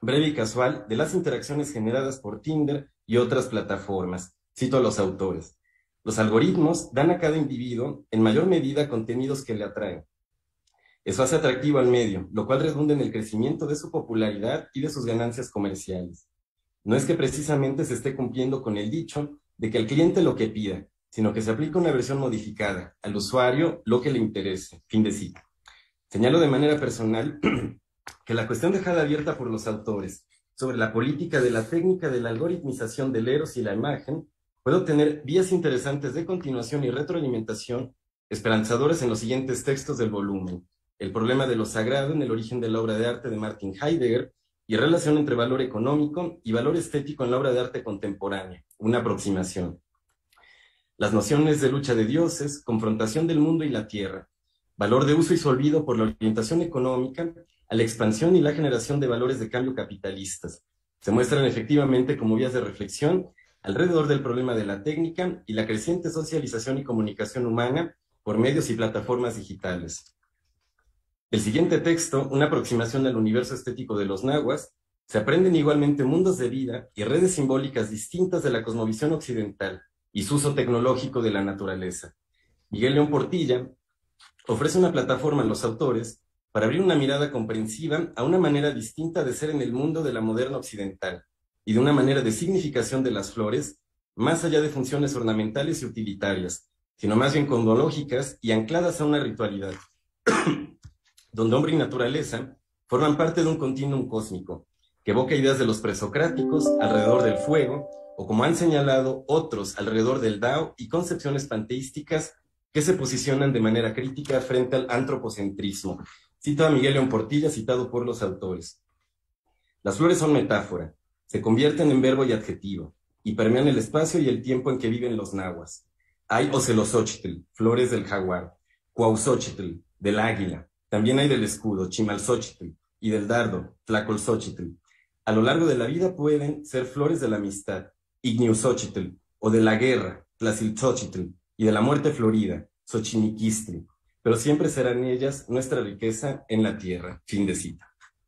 breve y casual de las interacciones generadas por Tinder y otras plataformas. Cito a los autores. Los algoritmos dan a cada individuo, en mayor medida, contenidos que le atraen. Eso hace atractivo al medio, lo cual redunda en el crecimiento de su popularidad y de sus ganancias comerciales. No es que precisamente se esté cumpliendo con el dicho de que al cliente lo que pida, sino que se aplica una versión modificada, al usuario lo que le interese. Fin de cita. Señalo de manera personal que la cuestión dejada abierta por los autores sobre la política de la técnica de la algoritmización del eros y la imagen puede obtener vías interesantes de continuación y retroalimentación esperanzadoras en los siguientes textos del volumen: El problema de lo sagrado en el origen de la obra de arte de Martin Heidegger y relación entre valor económico y valor estético en la obra de arte contemporánea, una aproximación. Las nociones de lucha de dioses, confrontación del mundo y la tierra, valor de uso y su olvido por la orientación económica a la expansión y la generación de valores de cambio capitalistas. Se muestran efectivamente como vías de reflexión alrededor del problema de la técnica y la creciente socialización y comunicación humana por medios y plataformas digitales. El siguiente texto, una aproximación al universo estético de los nahuas, se aprenden igualmente mundos de vida y redes simbólicas distintas de la cosmovisión occidental y su uso tecnológico de la naturaleza. Miguel León Portilla ofrece una plataforma a los autores para abrir una mirada comprensiva a una manera distinta de ser en el mundo de la moderna occidental y de una manera de significación de las flores, más allá de funciones ornamentales y utilitarias, sino más bien cosmológicas y ancladas a una ritualidad, donde hombre y naturaleza forman parte de un continuum cósmico, que evoca ideas de los presocráticos alrededor del fuego, o como han señalado otros alrededor del Dao, y concepciones panteísticas que se posicionan de manera crítica frente al antropocentrismo. Cito a Miguel León Portilla, citado por los autores. Las flores son metáfora, se convierten en verbo y adjetivo, y permean el espacio y el tiempo en que viven los nahuas. Hay Ocelosóchitl, flores del jaguar, Cuauxóchitl, del águila, también hay del escudo, Chimalxóchitl, y del dardo, Tlacolxóchitl. A lo largo de la vida pueden ser flores de la amistad, Igniuxóchitl, o de la guerra, Tlacilxóchitl, y de la muerte florida, Xochiniquistli, pero siempre serán ellas nuestra riqueza en la tierra. Fin de cita.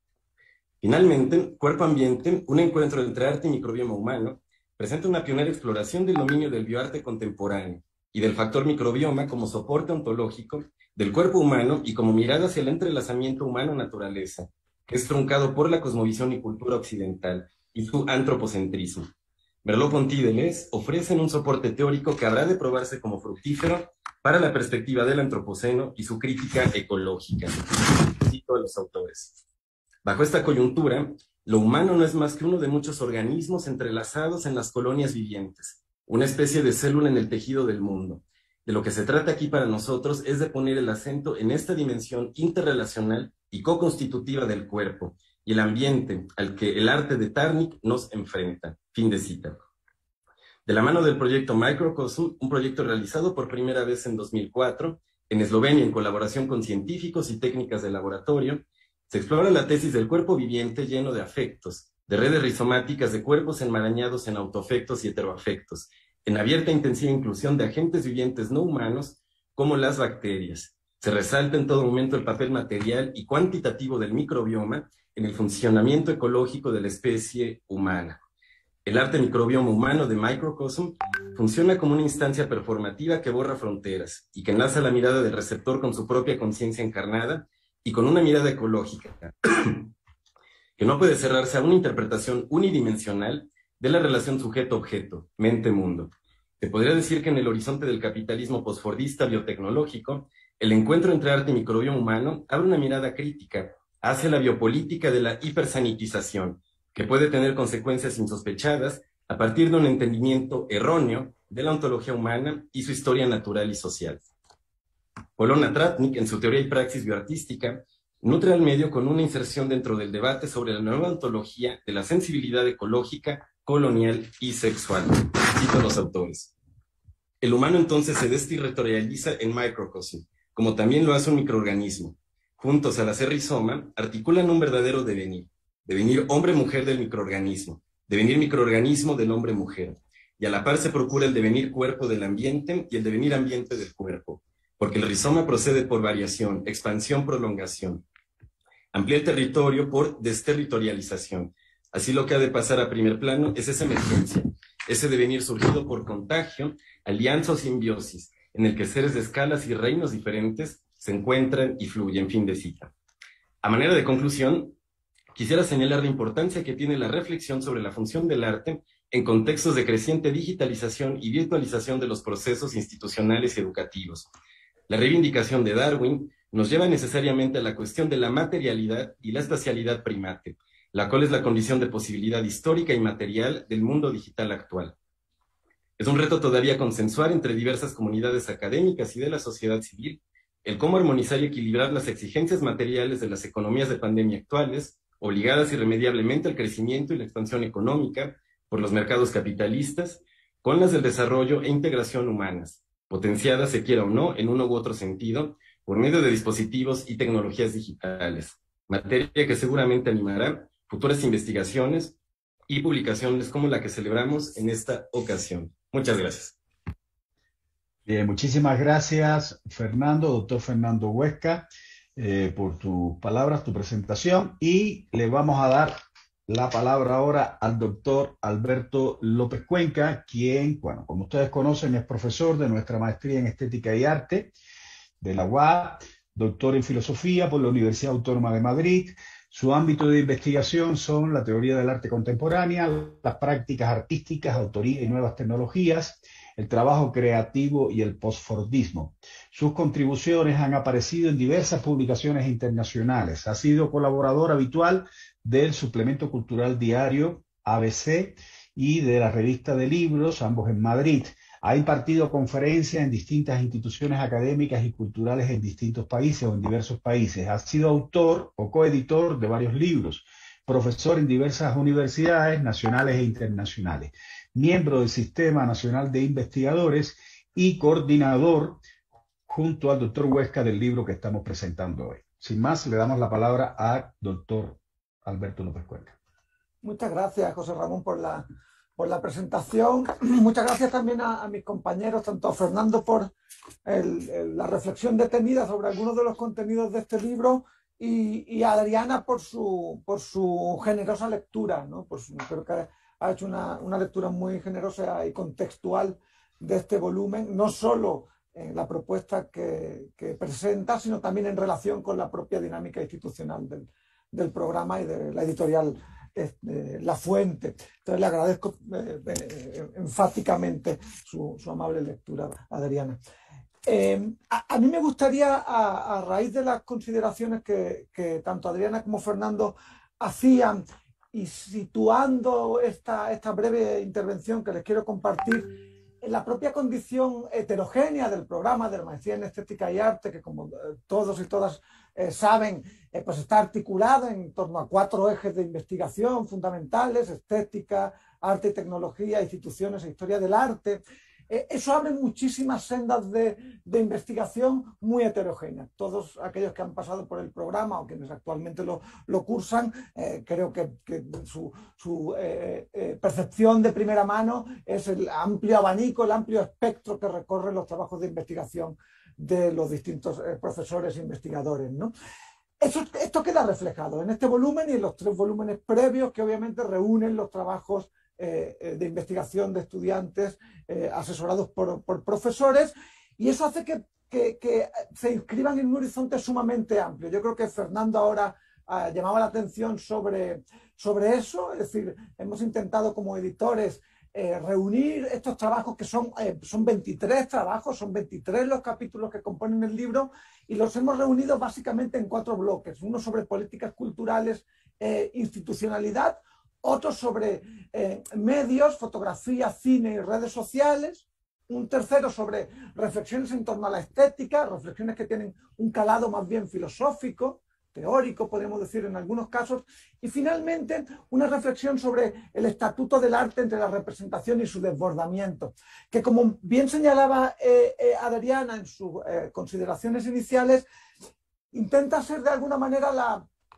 Finalmente, Cuerpo Ambiente, un encuentro entre arte y microbioma humano, presenta una pionera exploración del dominio del bioarte contemporáneo y del factor microbioma como soporte ontológico del cuerpo humano y como mirada hacia el entrelazamiento humano-naturaleza, que es truncado por la cosmovisión y cultura occidental y su antropocentrismo. Merleau-Ponty y Deleuze ofrecen un soporte teórico que habrá de probarse como fructífero para la perspectiva del antropoceno y su crítica ecológica. Cito a los autores. Bajo esta coyuntura, lo humano no es más que uno de muchos organismos entrelazados en las colonias vivientes, una especie de célula en el tejido del mundo. De lo que se trata aquí para nosotros es de poner el acento en esta dimensión interrelacional y co-constitutiva del cuerpo y el ambiente al que el arte de Tarnik nos enfrenta. Fin de cita. De la mano del proyecto Microcosm, un proyecto realizado por primera vez en 2004, en Eslovenia en colaboración con científicos y técnicas de laboratorio, se explora la tesis del cuerpo viviente lleno de afectos, de redes rizomáticas de cuerpos enmarañados en autoafectos y heteroafectos, en abierta e intensiva inclusión de agentes vivientes no humanos como las bacterias. Se resalta en todo momento el papel material y cuantitativo del microbioma en el funcionamiento ecológico de la especie humana. El arte microbioma humano de Microcosm funciona como una instancia performativa que borra fronteras y que enlaza la mirada del receptor con su propia conciencia encarnada y con una mirada ecológica que no puede cerrarse a una interpretación unidimensional de la relación sujeto-objeto, mente-mundo. Se podría decir que en el horizonte del capitalismo posfordista biotecnológico, el encuentro entre arte y microbioma humano abre una mirada crítica hacia la biopolítica de la hipersanitización, que puede tener consecuencias insospechadas a partir de un entendimiento erróneo de la ontología humana y su historia natural y social. Polona Tratnik, en su teoría y praxis bioartística, nutre al medio con una inserción dentro del debate sobre la nueva ontología de la sensibilidad ecológica, colonial y sexual. Cito a los autores. El humano entonces se desterritorializa en Microcosm, como también lo hace un microorganismo. Juntos al hacer rizoma, articulan un verdadero devenir hombre-mujer del microorganismo, devenir microorganismo del hombre-mujer, y a la par se procura el devenir cuerpo del ambiente y el devenir ambiente del cuerpo, porque el rizoma procede por variación, expansión, prolongación. Amplía el territorio por desterritorialización, Así lo que ha de pasar a primer plano es esa emergencia, ese devenir surgido por contagio, alianza o simbiosis, en el que seres de escalas y reinos diferentes se encuentran y fluyen, fin de cita. A manera de conclusión, quisiera señalar la importancia que tiene la reflexión sobre la función del arte en contextos de creciente digitalización y virtualización de los procesos institucionales y educativos. La reivindicación de Darwin nos lleva necesariamente a la cuestión de la materialidad y la espacialidad primate, la cual es la condición de posibilidad histórica y material del mundo digital actual. Es un reto todavía consensuar entre diversas comunidades académicas y de la sociedad civil el cómo armonizar y equilibrar las exigencias materiales de las economías de pandemia actuales, obligadas irremediablemente al crecimiento y la expansión económica por los mercados capitalistas, con las del desarrollo e integración humanas, potenciadas, se quiera o no, en uno u otro sentido, por medio de dispositivos y tecnologías digitales, materia que seguramente animará futuras investigaciones y publicaciones como la que celebramos en esta ocasión. Muchas gracias. Bien, muchísimas gracias, Fernando, doctor Fernando Huesca, por tus palabras, tu presentación, y le vamos a dar la palabra ahora al doctor Alberto López Cuenca, quien, bueno, como ustedes conocen, es profesor de nuestra maestría en Estética y Arte de la UAB, doctor en Filosofía por la Universidad Autónoma de Madrid. Su ámbito de investigación son la teoría del arte contemporánea, las prácticas artísticas, autoría y nuevas tecnologías, el trabajo creativo y el postfordismo. Sus contribuciones han aparecido en diversas publicaciones internacionales. Ha sido colaborador habitual del suplemento cultural diario ABC y de la revista de libros, ambos en Madrid. Ha impartido conferencias en distintas instituciones académicas y culturales en distintos países o en diversos países. Ha sido autor o coeditor de varios libros, profesor en diversas universidades nacionales e internacionales, miembro del Sistema Nacional de Investigadores y coordinador junto al doctor Huesca del libro que estamos presentando hoy. Sin más, le damos la palabra al doctor Alberto López Cuenca. Muchas gracias, José Ramón, por la presentación. Muchas gracias también a mis compañeros, tanto a Fernando por la reflexión detenida sobre algunos de los contenidos de este libro y a Adriana por su generosa lectura, ¿no? Creo que ha hecho una lectura muy generosa y contextual de este volumen, no solo en la propuesta que presenta, sino también en relación con la propia dinámica institucional del programa y de la editorial La Fuente. Entonces le agradezco enfáticamente su amable lectura, Adriana. A mí me gustaría, a raíz de las consideraciones que tanto Adriana como Fernando hacían, y situando esta breve intervención que les quiero compartir en la propia condición heterogénea del programa de la Maestría en Estética y Arte, que como todos y todas saben, pues está articulado en torno a 4 ejes de investigación fundamentales: estética, arte y tecnología, instituciones e historia del arte. Eso abre muchísimas sendas de investigación muy heterogéneas. Todos aquellos que han pasado por el programa o quienes actualmente lo cursan, creo que su percepción de primera mano es el amplio abanico, el amplio espectro que recorren los trabajos de investigación de los distintos profesores e investigadores, ¿no? Esto queda reflejado en este volumen y en los 3 volúmenes previos que obviamente reúnen los trabajos de investigación de estudiantes asesorados por profesores, y eso hace que se inscriban en un horizonte sumamente amplio. Yo creo que Fernando ahora llamaba la atención sobre eso, es decir, hemos intentado como editores reunir estos trabajos que son 23 trabajos, son 23 los capítulos que componen el libro, y los hemos reunido básicamente en 4 bloques: uno sobre políticas culturales, institucionalidad; otro sobre medios, fotografía, cine y redes sociales; un tercero sobre reflexiones en torno a la estética, reflexiones que tienen un calado más bien filosófico, teórico, podríamos decir en algunos casos; y finalmente una reflexión sobre el estatuto del arte entre la representación y su desbordamiento, que, como bien señalaba Adriana en sus consideraciones iniciales, intenta ser de alguna manera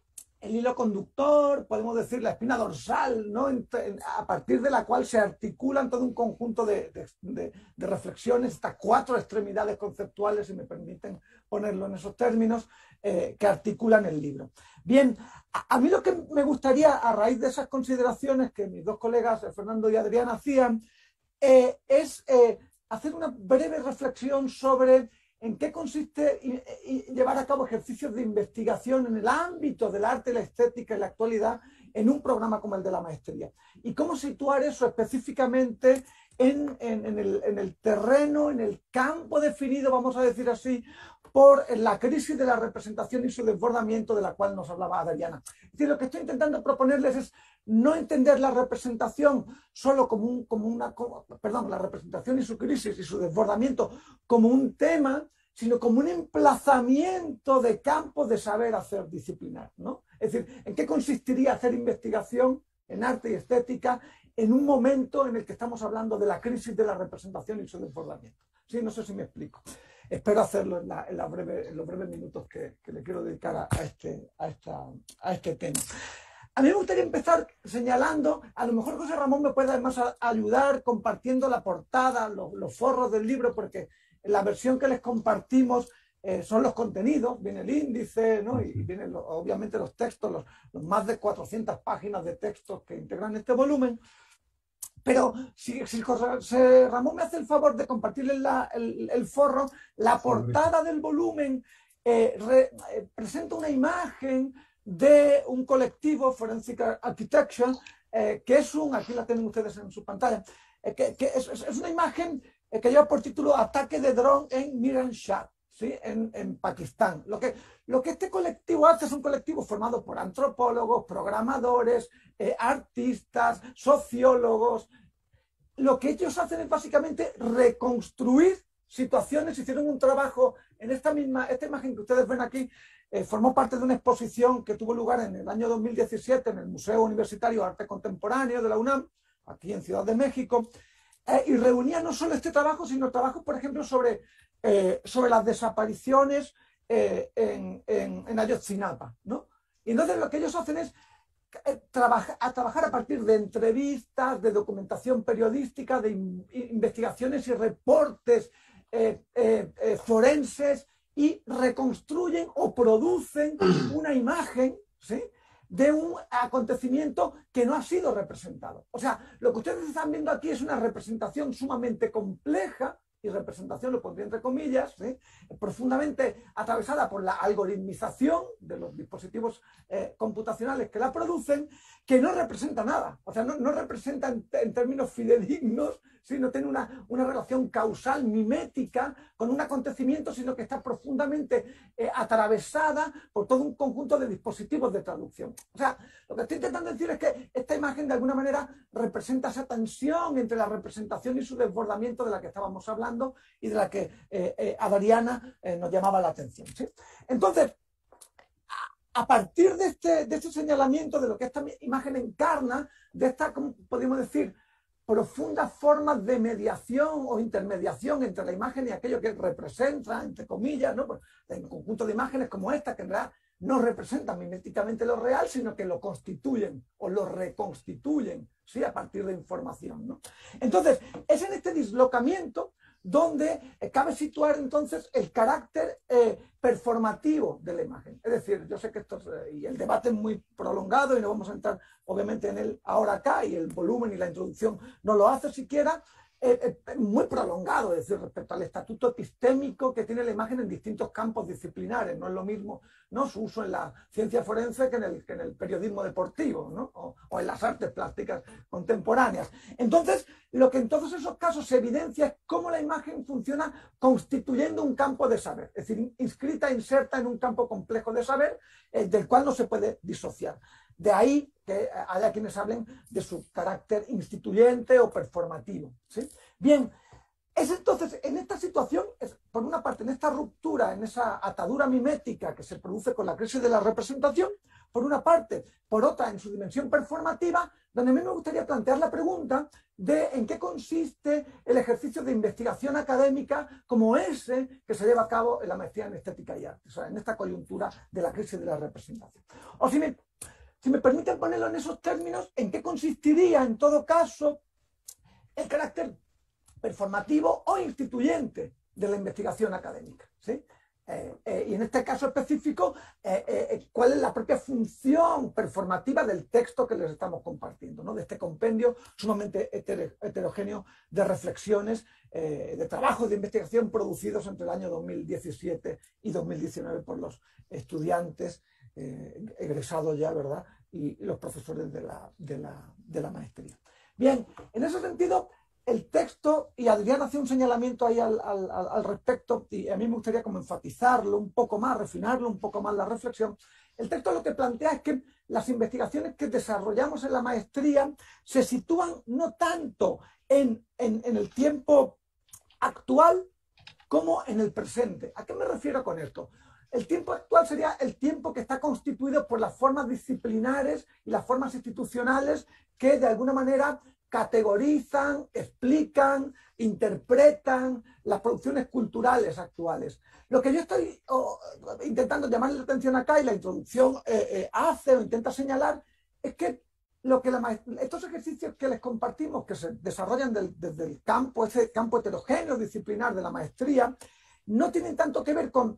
el hilo conductor, podemos decir la espina dorsal, ¿no? A partir de la cual se articulan todo un conjunto de reflexiones, estas 4 extremidades conceptuales, si me permiten ponerlo en esos términos, que articulan el libro. Bien, a mí lo que me gustaría, a raíz de esas consideraciones que mis 2 colegas, Fernando y Adriana, hacían, es hacer una breve reflexión sobre en qué consiste llevar a cabo ejercicios de investigación en el ámbito del arte, la estética y la actualidad en un programa como el de la maestría. Y cómo situar eso específicamente en el terreno, en el campo definido, vamos a decir así, por la crisis de la representación y su desbordamiento de la cual nos hablaba Adriana. Es decir, lo que estoy intentando proponerles es no entender la representación solo la representación y su crisis y su desbordamiento como un tema, sino como un emplazamiento de campos de saber hacer disciplinar, ¿no? Es decir, ¿en qué consistiría hacer investigación en arte y estética en un momento en el que estamos hablando de la crisis de la representación y su desbordamiento? Sí, no sé si me explico. Espero hacerlo en los breves minutos que le quiero dedicar a este tema. A mí me gustaría empezar señalando, a lo mejor José Ramón me puede además ayudar compartiendo la portada, los forros del libro, porque la versión que les compartimos son los contenidos, viene el índice, ¿no? Y vienen obviamente los textos, los más de 400 páginas de textos que integran este volumen. Pero si José Ramón me hace el favor de compartirles el forro, la portada del volumen presenta una imagen de un colectivo, Forensic Architecture, que es aquí la tienen ustedes en su pantalla, que es una imagen que lleva por título Ataque de dron en Miranshah, ¿sí? en Pakistán. Lo que este colectivo hace es un colectivo formado por antropólogos, programadores, artistas, sociólogos. Lo que ellos hacen es básicamente reconstruir situaciones. Hicieron un trabajo en esta imagen que ustedes ven aquí, formó parte de una exposición que tuvo lugar en el año 2017 en el Museo Universitario de Arte Contemporáneo de la UNAM, aquí en Ciudad de México, y reunía no solo este trabajo, sino trabajos, por ejemplo, sobre las desapariciones en Ayotzinapa, ¿no? Y entonces lo que ellos hacen es trabajar a partir de entrevistas, de documentación periodística, de investigaciones y reportes forenses, y reconstruyen o producen una imagen, ¿sí?, de un acontecimiento que no ha sido representado. O sea, lo que ustedes están viendo aquí es una representación sumamente compleja, y representación lo pondría entre comillas, ¿sí?, profundamente atravesada por la algoritmización de los dispositivos computacionales que la producen, que no representa nada. O sea, no representa en términos fidedignos, sino tiene una relación causal, mimética, con un acontecimiento, sino que está profundamente atravesada por todo un conjunto de dispositivos de traducción. O sea, lo que estoy intentando decir es que esta imagen de alguna manera representa esa tensión entre la representación y su desbordamiento de la que estábamos hablando y de la que Adriana nos llamaba la atención, ¿sí? Entonces, a partir de este señalamiento de lo que esta imagen encarna, de esta, como podríamos decir, profundas formas de mediación o intermediación entre la imagen y aquello que representa, entre comillas, ¿no? Pues, un conjunto de imágenes como esta, que en realidad no representan miméticamente lo real, sino que lo constituyen o lo reconstituyen, ¿sí?, a partir de información, ¿no? Entonces, es en este dislocamiento donde cabe situar entonces el carácter performativo de la imagen. Es decir, yo sé que y el debate es muy prolongado y no vamos a entrar obviamente en él ahora acá, y el volumen y la introducción no lo hace siquiera, muy prolongado, es decir, respecto al estatuto epistémico que tiene la imagen en distintos campos disciplinares. No es lo mismo, ¿no?, su uso en la ciencia forense que en el periodismo deportivo, ¿no?, o en las artes plásticas contemporáneas. Entonces, lo que en todos esos casos se evidencia es cómo la imagen funciona constituyendo un campo de saber, es decir, inscrita, inserta en un campo complejo de saber, del cual no se puede disociar. De ahí que haya quienes hablen de su carácter instituyente o performativo, ¿sí? Bien, es entonces en esta situación, por una parte, en esta ruptura, en esa atadura mimética que se produce con la crisis de la representación, por una parte, por otra, en su dimensión performativa, donde a mí me gustaría plantear la pregunta de en qué consiste el ejercicio de investigación académica como ese que se lleva a cabo en la maestría en estética y arte, o sea, en esta coyuntura de la crisis de la representación. O si me si me permiten ponerlo en esos términos, ¿en qué consistiría en todo caso el carácter performativo o instituyente de la investigación académica? ¿Sí? Y en este caso específico, ¿cuál es la propia función performativa del texto que les estamos compartiendo, ¿no? De este compendio sumamente heterogéneo de reflexiones, de trabajos de investigación producidos entre el año 2017 y 2019 por los estudiantes egresados ya, ¿verdad? Y los profesores de la maestría. Bien, en ese sentido, el texto, y Adriana hacía un señalamiento ahí al respecto, y a mí me gustaría como enfatizarlo un poco más, refinarlo un poco más la reflexión. El texto lo que plantea es que las investigaciones que desarrollamos en la maestría se sitúan no tanto en el tiempo actual como en el presente. ¿A qué me refiero con esto? El tiempo actual sería el tiempo que está constituido por las formas disciplinares y las formas institucionales que de alguna manera categorizan, explican, interpretan las producciones culturales actuales. Lo que yo estoy intentando llamarle la atención acá, y la introducción hace o intenta señalar, es que estos ejercicios que les compartimos, que se desarrollan desde el campo, ese campo heterogéneo disciplinar de la maestría, no tienen tanto que ver con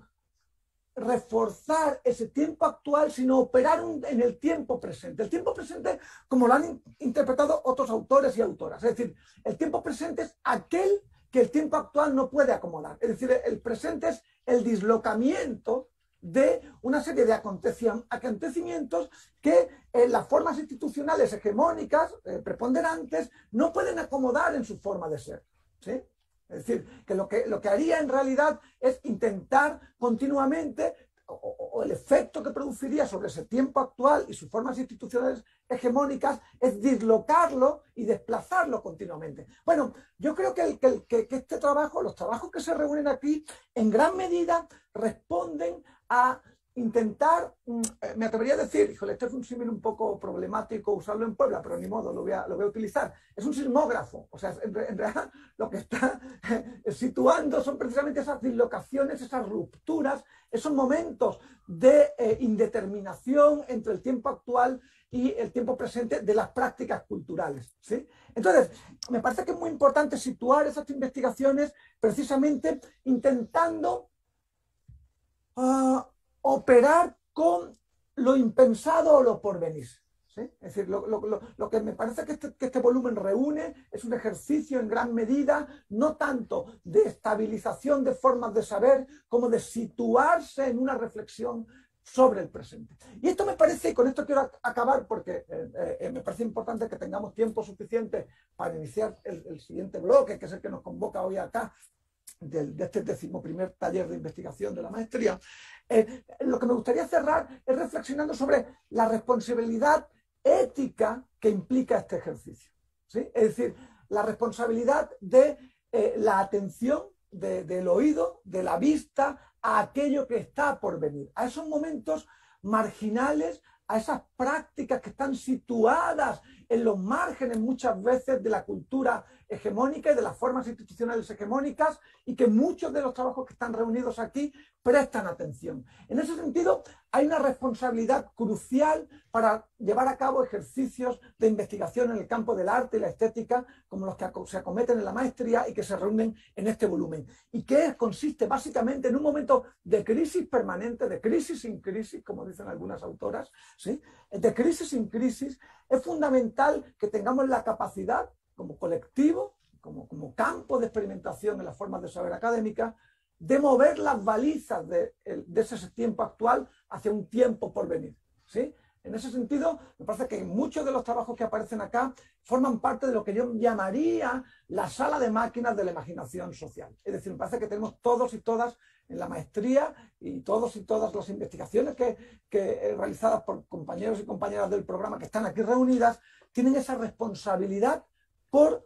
reforzar ese tiempo actual, sino operar en el tiempo presente. El tiempo presente, como lo han interpretado otros autores y autoras, es decir, el tiempo presente es aquel que el tiempo actual no puede acomodar. Es decir, el presente es el dislocamiento de una serie de acontecimientos que las formas institucionales hegemónicas, preponderantes, no pueden acomodar en su forma de ser, ¿sí? Es decir, que lo que haría en realidad es intentar continuamente, o el efecto que produciría sobre ese tiempo actual y sus formas institucionales hegemónicas, es dislocarlo y desplazarlo continuamente. Bueno, yo creo que este trabajo, los trabajos que se reúnen aquí, en gran medida responden a intentar, me atrevería a decir, híjole, este es un símil un poco problemático usarlo en Puebla, pero ni modo, lo voy a utilizar. Es un sismógrafo, o sea, en realidad lo que está situando son precisamente esas dislocaciones, esas rupturas, esos momentos de indeterminación entre el tiempo actual y el tiempo presente de las prácticas culturales, ¿sí? Entonces, me parece que es muy importante situar esas investigaciones precisamente intentando operar con lo impensado o lo porvenir, ¿sí? Es decir, lo que me parece que este volumen reúne es un ejercicio en gran medida, no tanto de estabilización de formas de saber, como de situarse en una reflexión sobre el presente. Y esto me parece, y con esto quiero acabar, porque me parece importante que tengamos tiempo suficiente para iniciar el siguiente bloque, que es el que nos convoca hoy acá, de este 11º taller de investigación de la maestría. Lo que me gustaría cerrar es reflexionando sobre la responsabilidad ética que implica este ejercicio, ¿sí? Es decir, la responsabilidad de la atención, del oído, de la vista, a aquello que está por venir, a esos momentos marginales, a esas prácticas que están situadas en los márgenes muchas veces de la cultura hegemónica y de las formas institucionales hegemónicas, y que muchos de los trabajos que están reunidos aquí prestan atención. En ese sentido, hay una responsabilidad crucial para llevar a cabo ejercicios de investigación en el campo del arte y la estética, como los que se acometen en la maestría y que se reúnen en este volumen, y que consiste básicamente en un momento de crisis permanente, de crisis sin crisis, como dicen algunas autoras, ¿sí? De crisis sin crisis. Es fundamental que tengamos la capacidad, como colectivo, como campo de experimentación en las formas de saber académica, de mover las balizas de ese tiempo actual hacia un tiempo por venir, ¿sí? En ese sentido, me parece que muchos de los trabajos que aparecen acá forman parte de lo que yo llamaría la sala de máquinas de la imaginación social. Es decir, me parece que tenemos todos y todas en la maestría, y todos y todas las investigaciones que realizadas por compañeros y compañeras del programa que están aquí reunidas, tienen esa responsabilidad por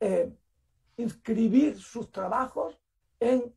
inscribir sus trabajos en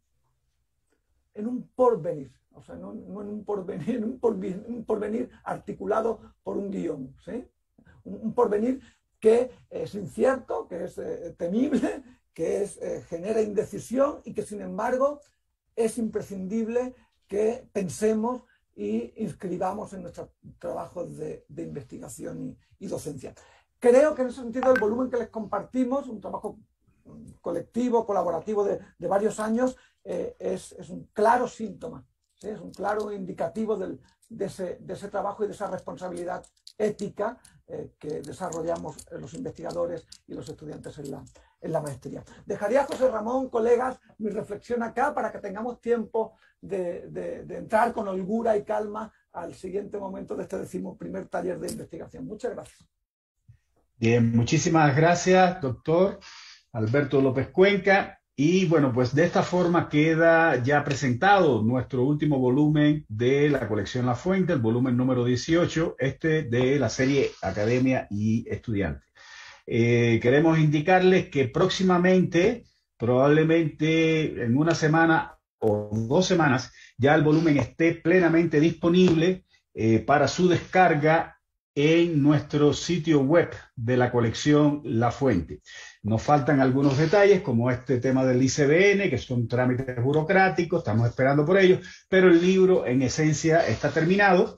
un porvenir, o sea, no en un porvenir, un porvenir articulado por un guión, ¿sí? Un porvenir que es incierto, que es temible, que genera indecisión, y que sin embargo es imprescindible que pensemos y inscribamos en nuestros trabajos de investigación y docencia. Creo que en ese sentido el volumen que les compartimos, un trabajo colectivo, colaborativo de varios años, es un claro síntoma, ¿sí? Es un claro indicativo de ese trabajo y de esa responsabilidad ética que desarrollamos los investigadores y los estudiantes en la maestría. Dejaría a José Ramón, colegas, mi reflexión acá para que tengamos tiempo de entrar con holgura y calma al siguiente momento de este 11º taller de investigación. Muchas gracias. Bien, muchísimas gracias, doctor Alberto López Cuenca. Y bueno, pues de esta forma queda ya presentado nuestro último volumen de la colección La Fuente, el volumen número 18, de la serie Academia y Estudiantes. Queremos indicarles que próximamente, probablemente en una semana o 2 semanas, ya el volumen esté plenamente disponible para su descarga en nuestro sitio web de la colección La Fuente. Nos faltan algunos detalles, como este tema del ICBN, que son trámites burocráticos, estamos esperando por ellos, pero el libro en esencia está terminado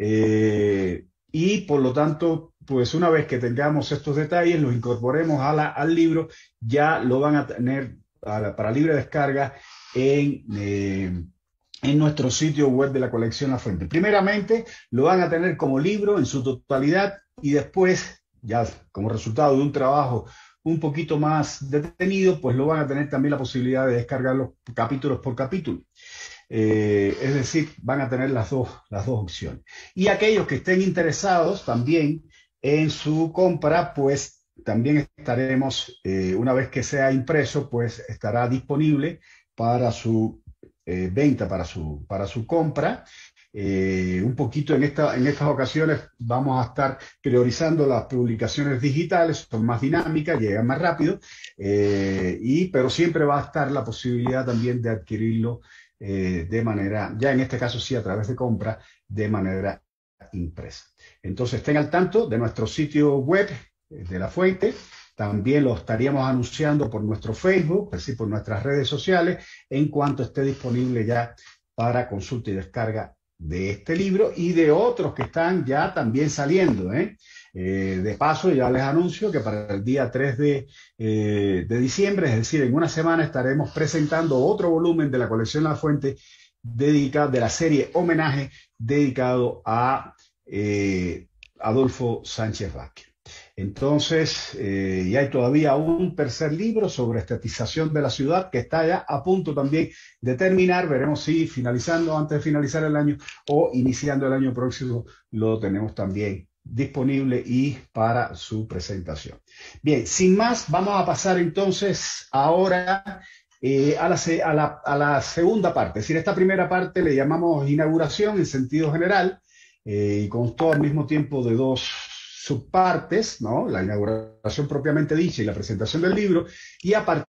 y por lo tanto, pues una vez que tengamos estos detalles, los incorporemos al libro, ya lo van a tener para libre descarga en nuestro sitio web de la colección La Fuente. Primeramente, lo van a tener como libro en su totalidad y después, ya como resultado de un trabajo un poquito más detenido, pues lo van a tener también la posibilidad de descargarlo capítulos por capítulo. Es decir, van a tener las dos opciones. Y aquellos que estén interesados también en su compra, pues también estaremos, una vez que sea impreso, pues estará disponible para su venta, para su compra. Un poquito en estas ocasiones vamos a estar priorizando las publicaciones digitales, son más dinámicas, llegan más rápido, pero siempre va a estar la posibilidad también de adquirirlo de manera, ya en este caso sí a través de compra, de manera impresa. Entonces estén al tanto de nuestro sitio web de La Fuente. También lo estaríamos anunciando por nuestro Facebook, es decir, por nuestras redes sociales, en cuanto esté disponible ya para consulta y descarga de este libro y de otros que están ya también saliendo. De paso, ya les anuncio que para el día 3 de diciembre, es decir, en una semana, estaremos presentando otro volumen de la colección La Fuente dedicado, de la serie Homenaje, dedicado a Adolfo Sánchez Vázquez. Entonces, y hay todavía un tercer libro sobre estatización de la ciudad que está ya a punto también de terminar. Veremos si finalizando, antes de finalizar el año o iniciando el año próximo, lo tenemos también disponible y para su presentación. Bien, sin más, vamos a pasar entonces ahora a la segunda parte. Es decir, esta primera parte le llamamos inauguración en sentido general y constó al mismo tiempo de 2 subpartes, ¿no? La inauguración propiamente dicha y la presentación del libro, y a partir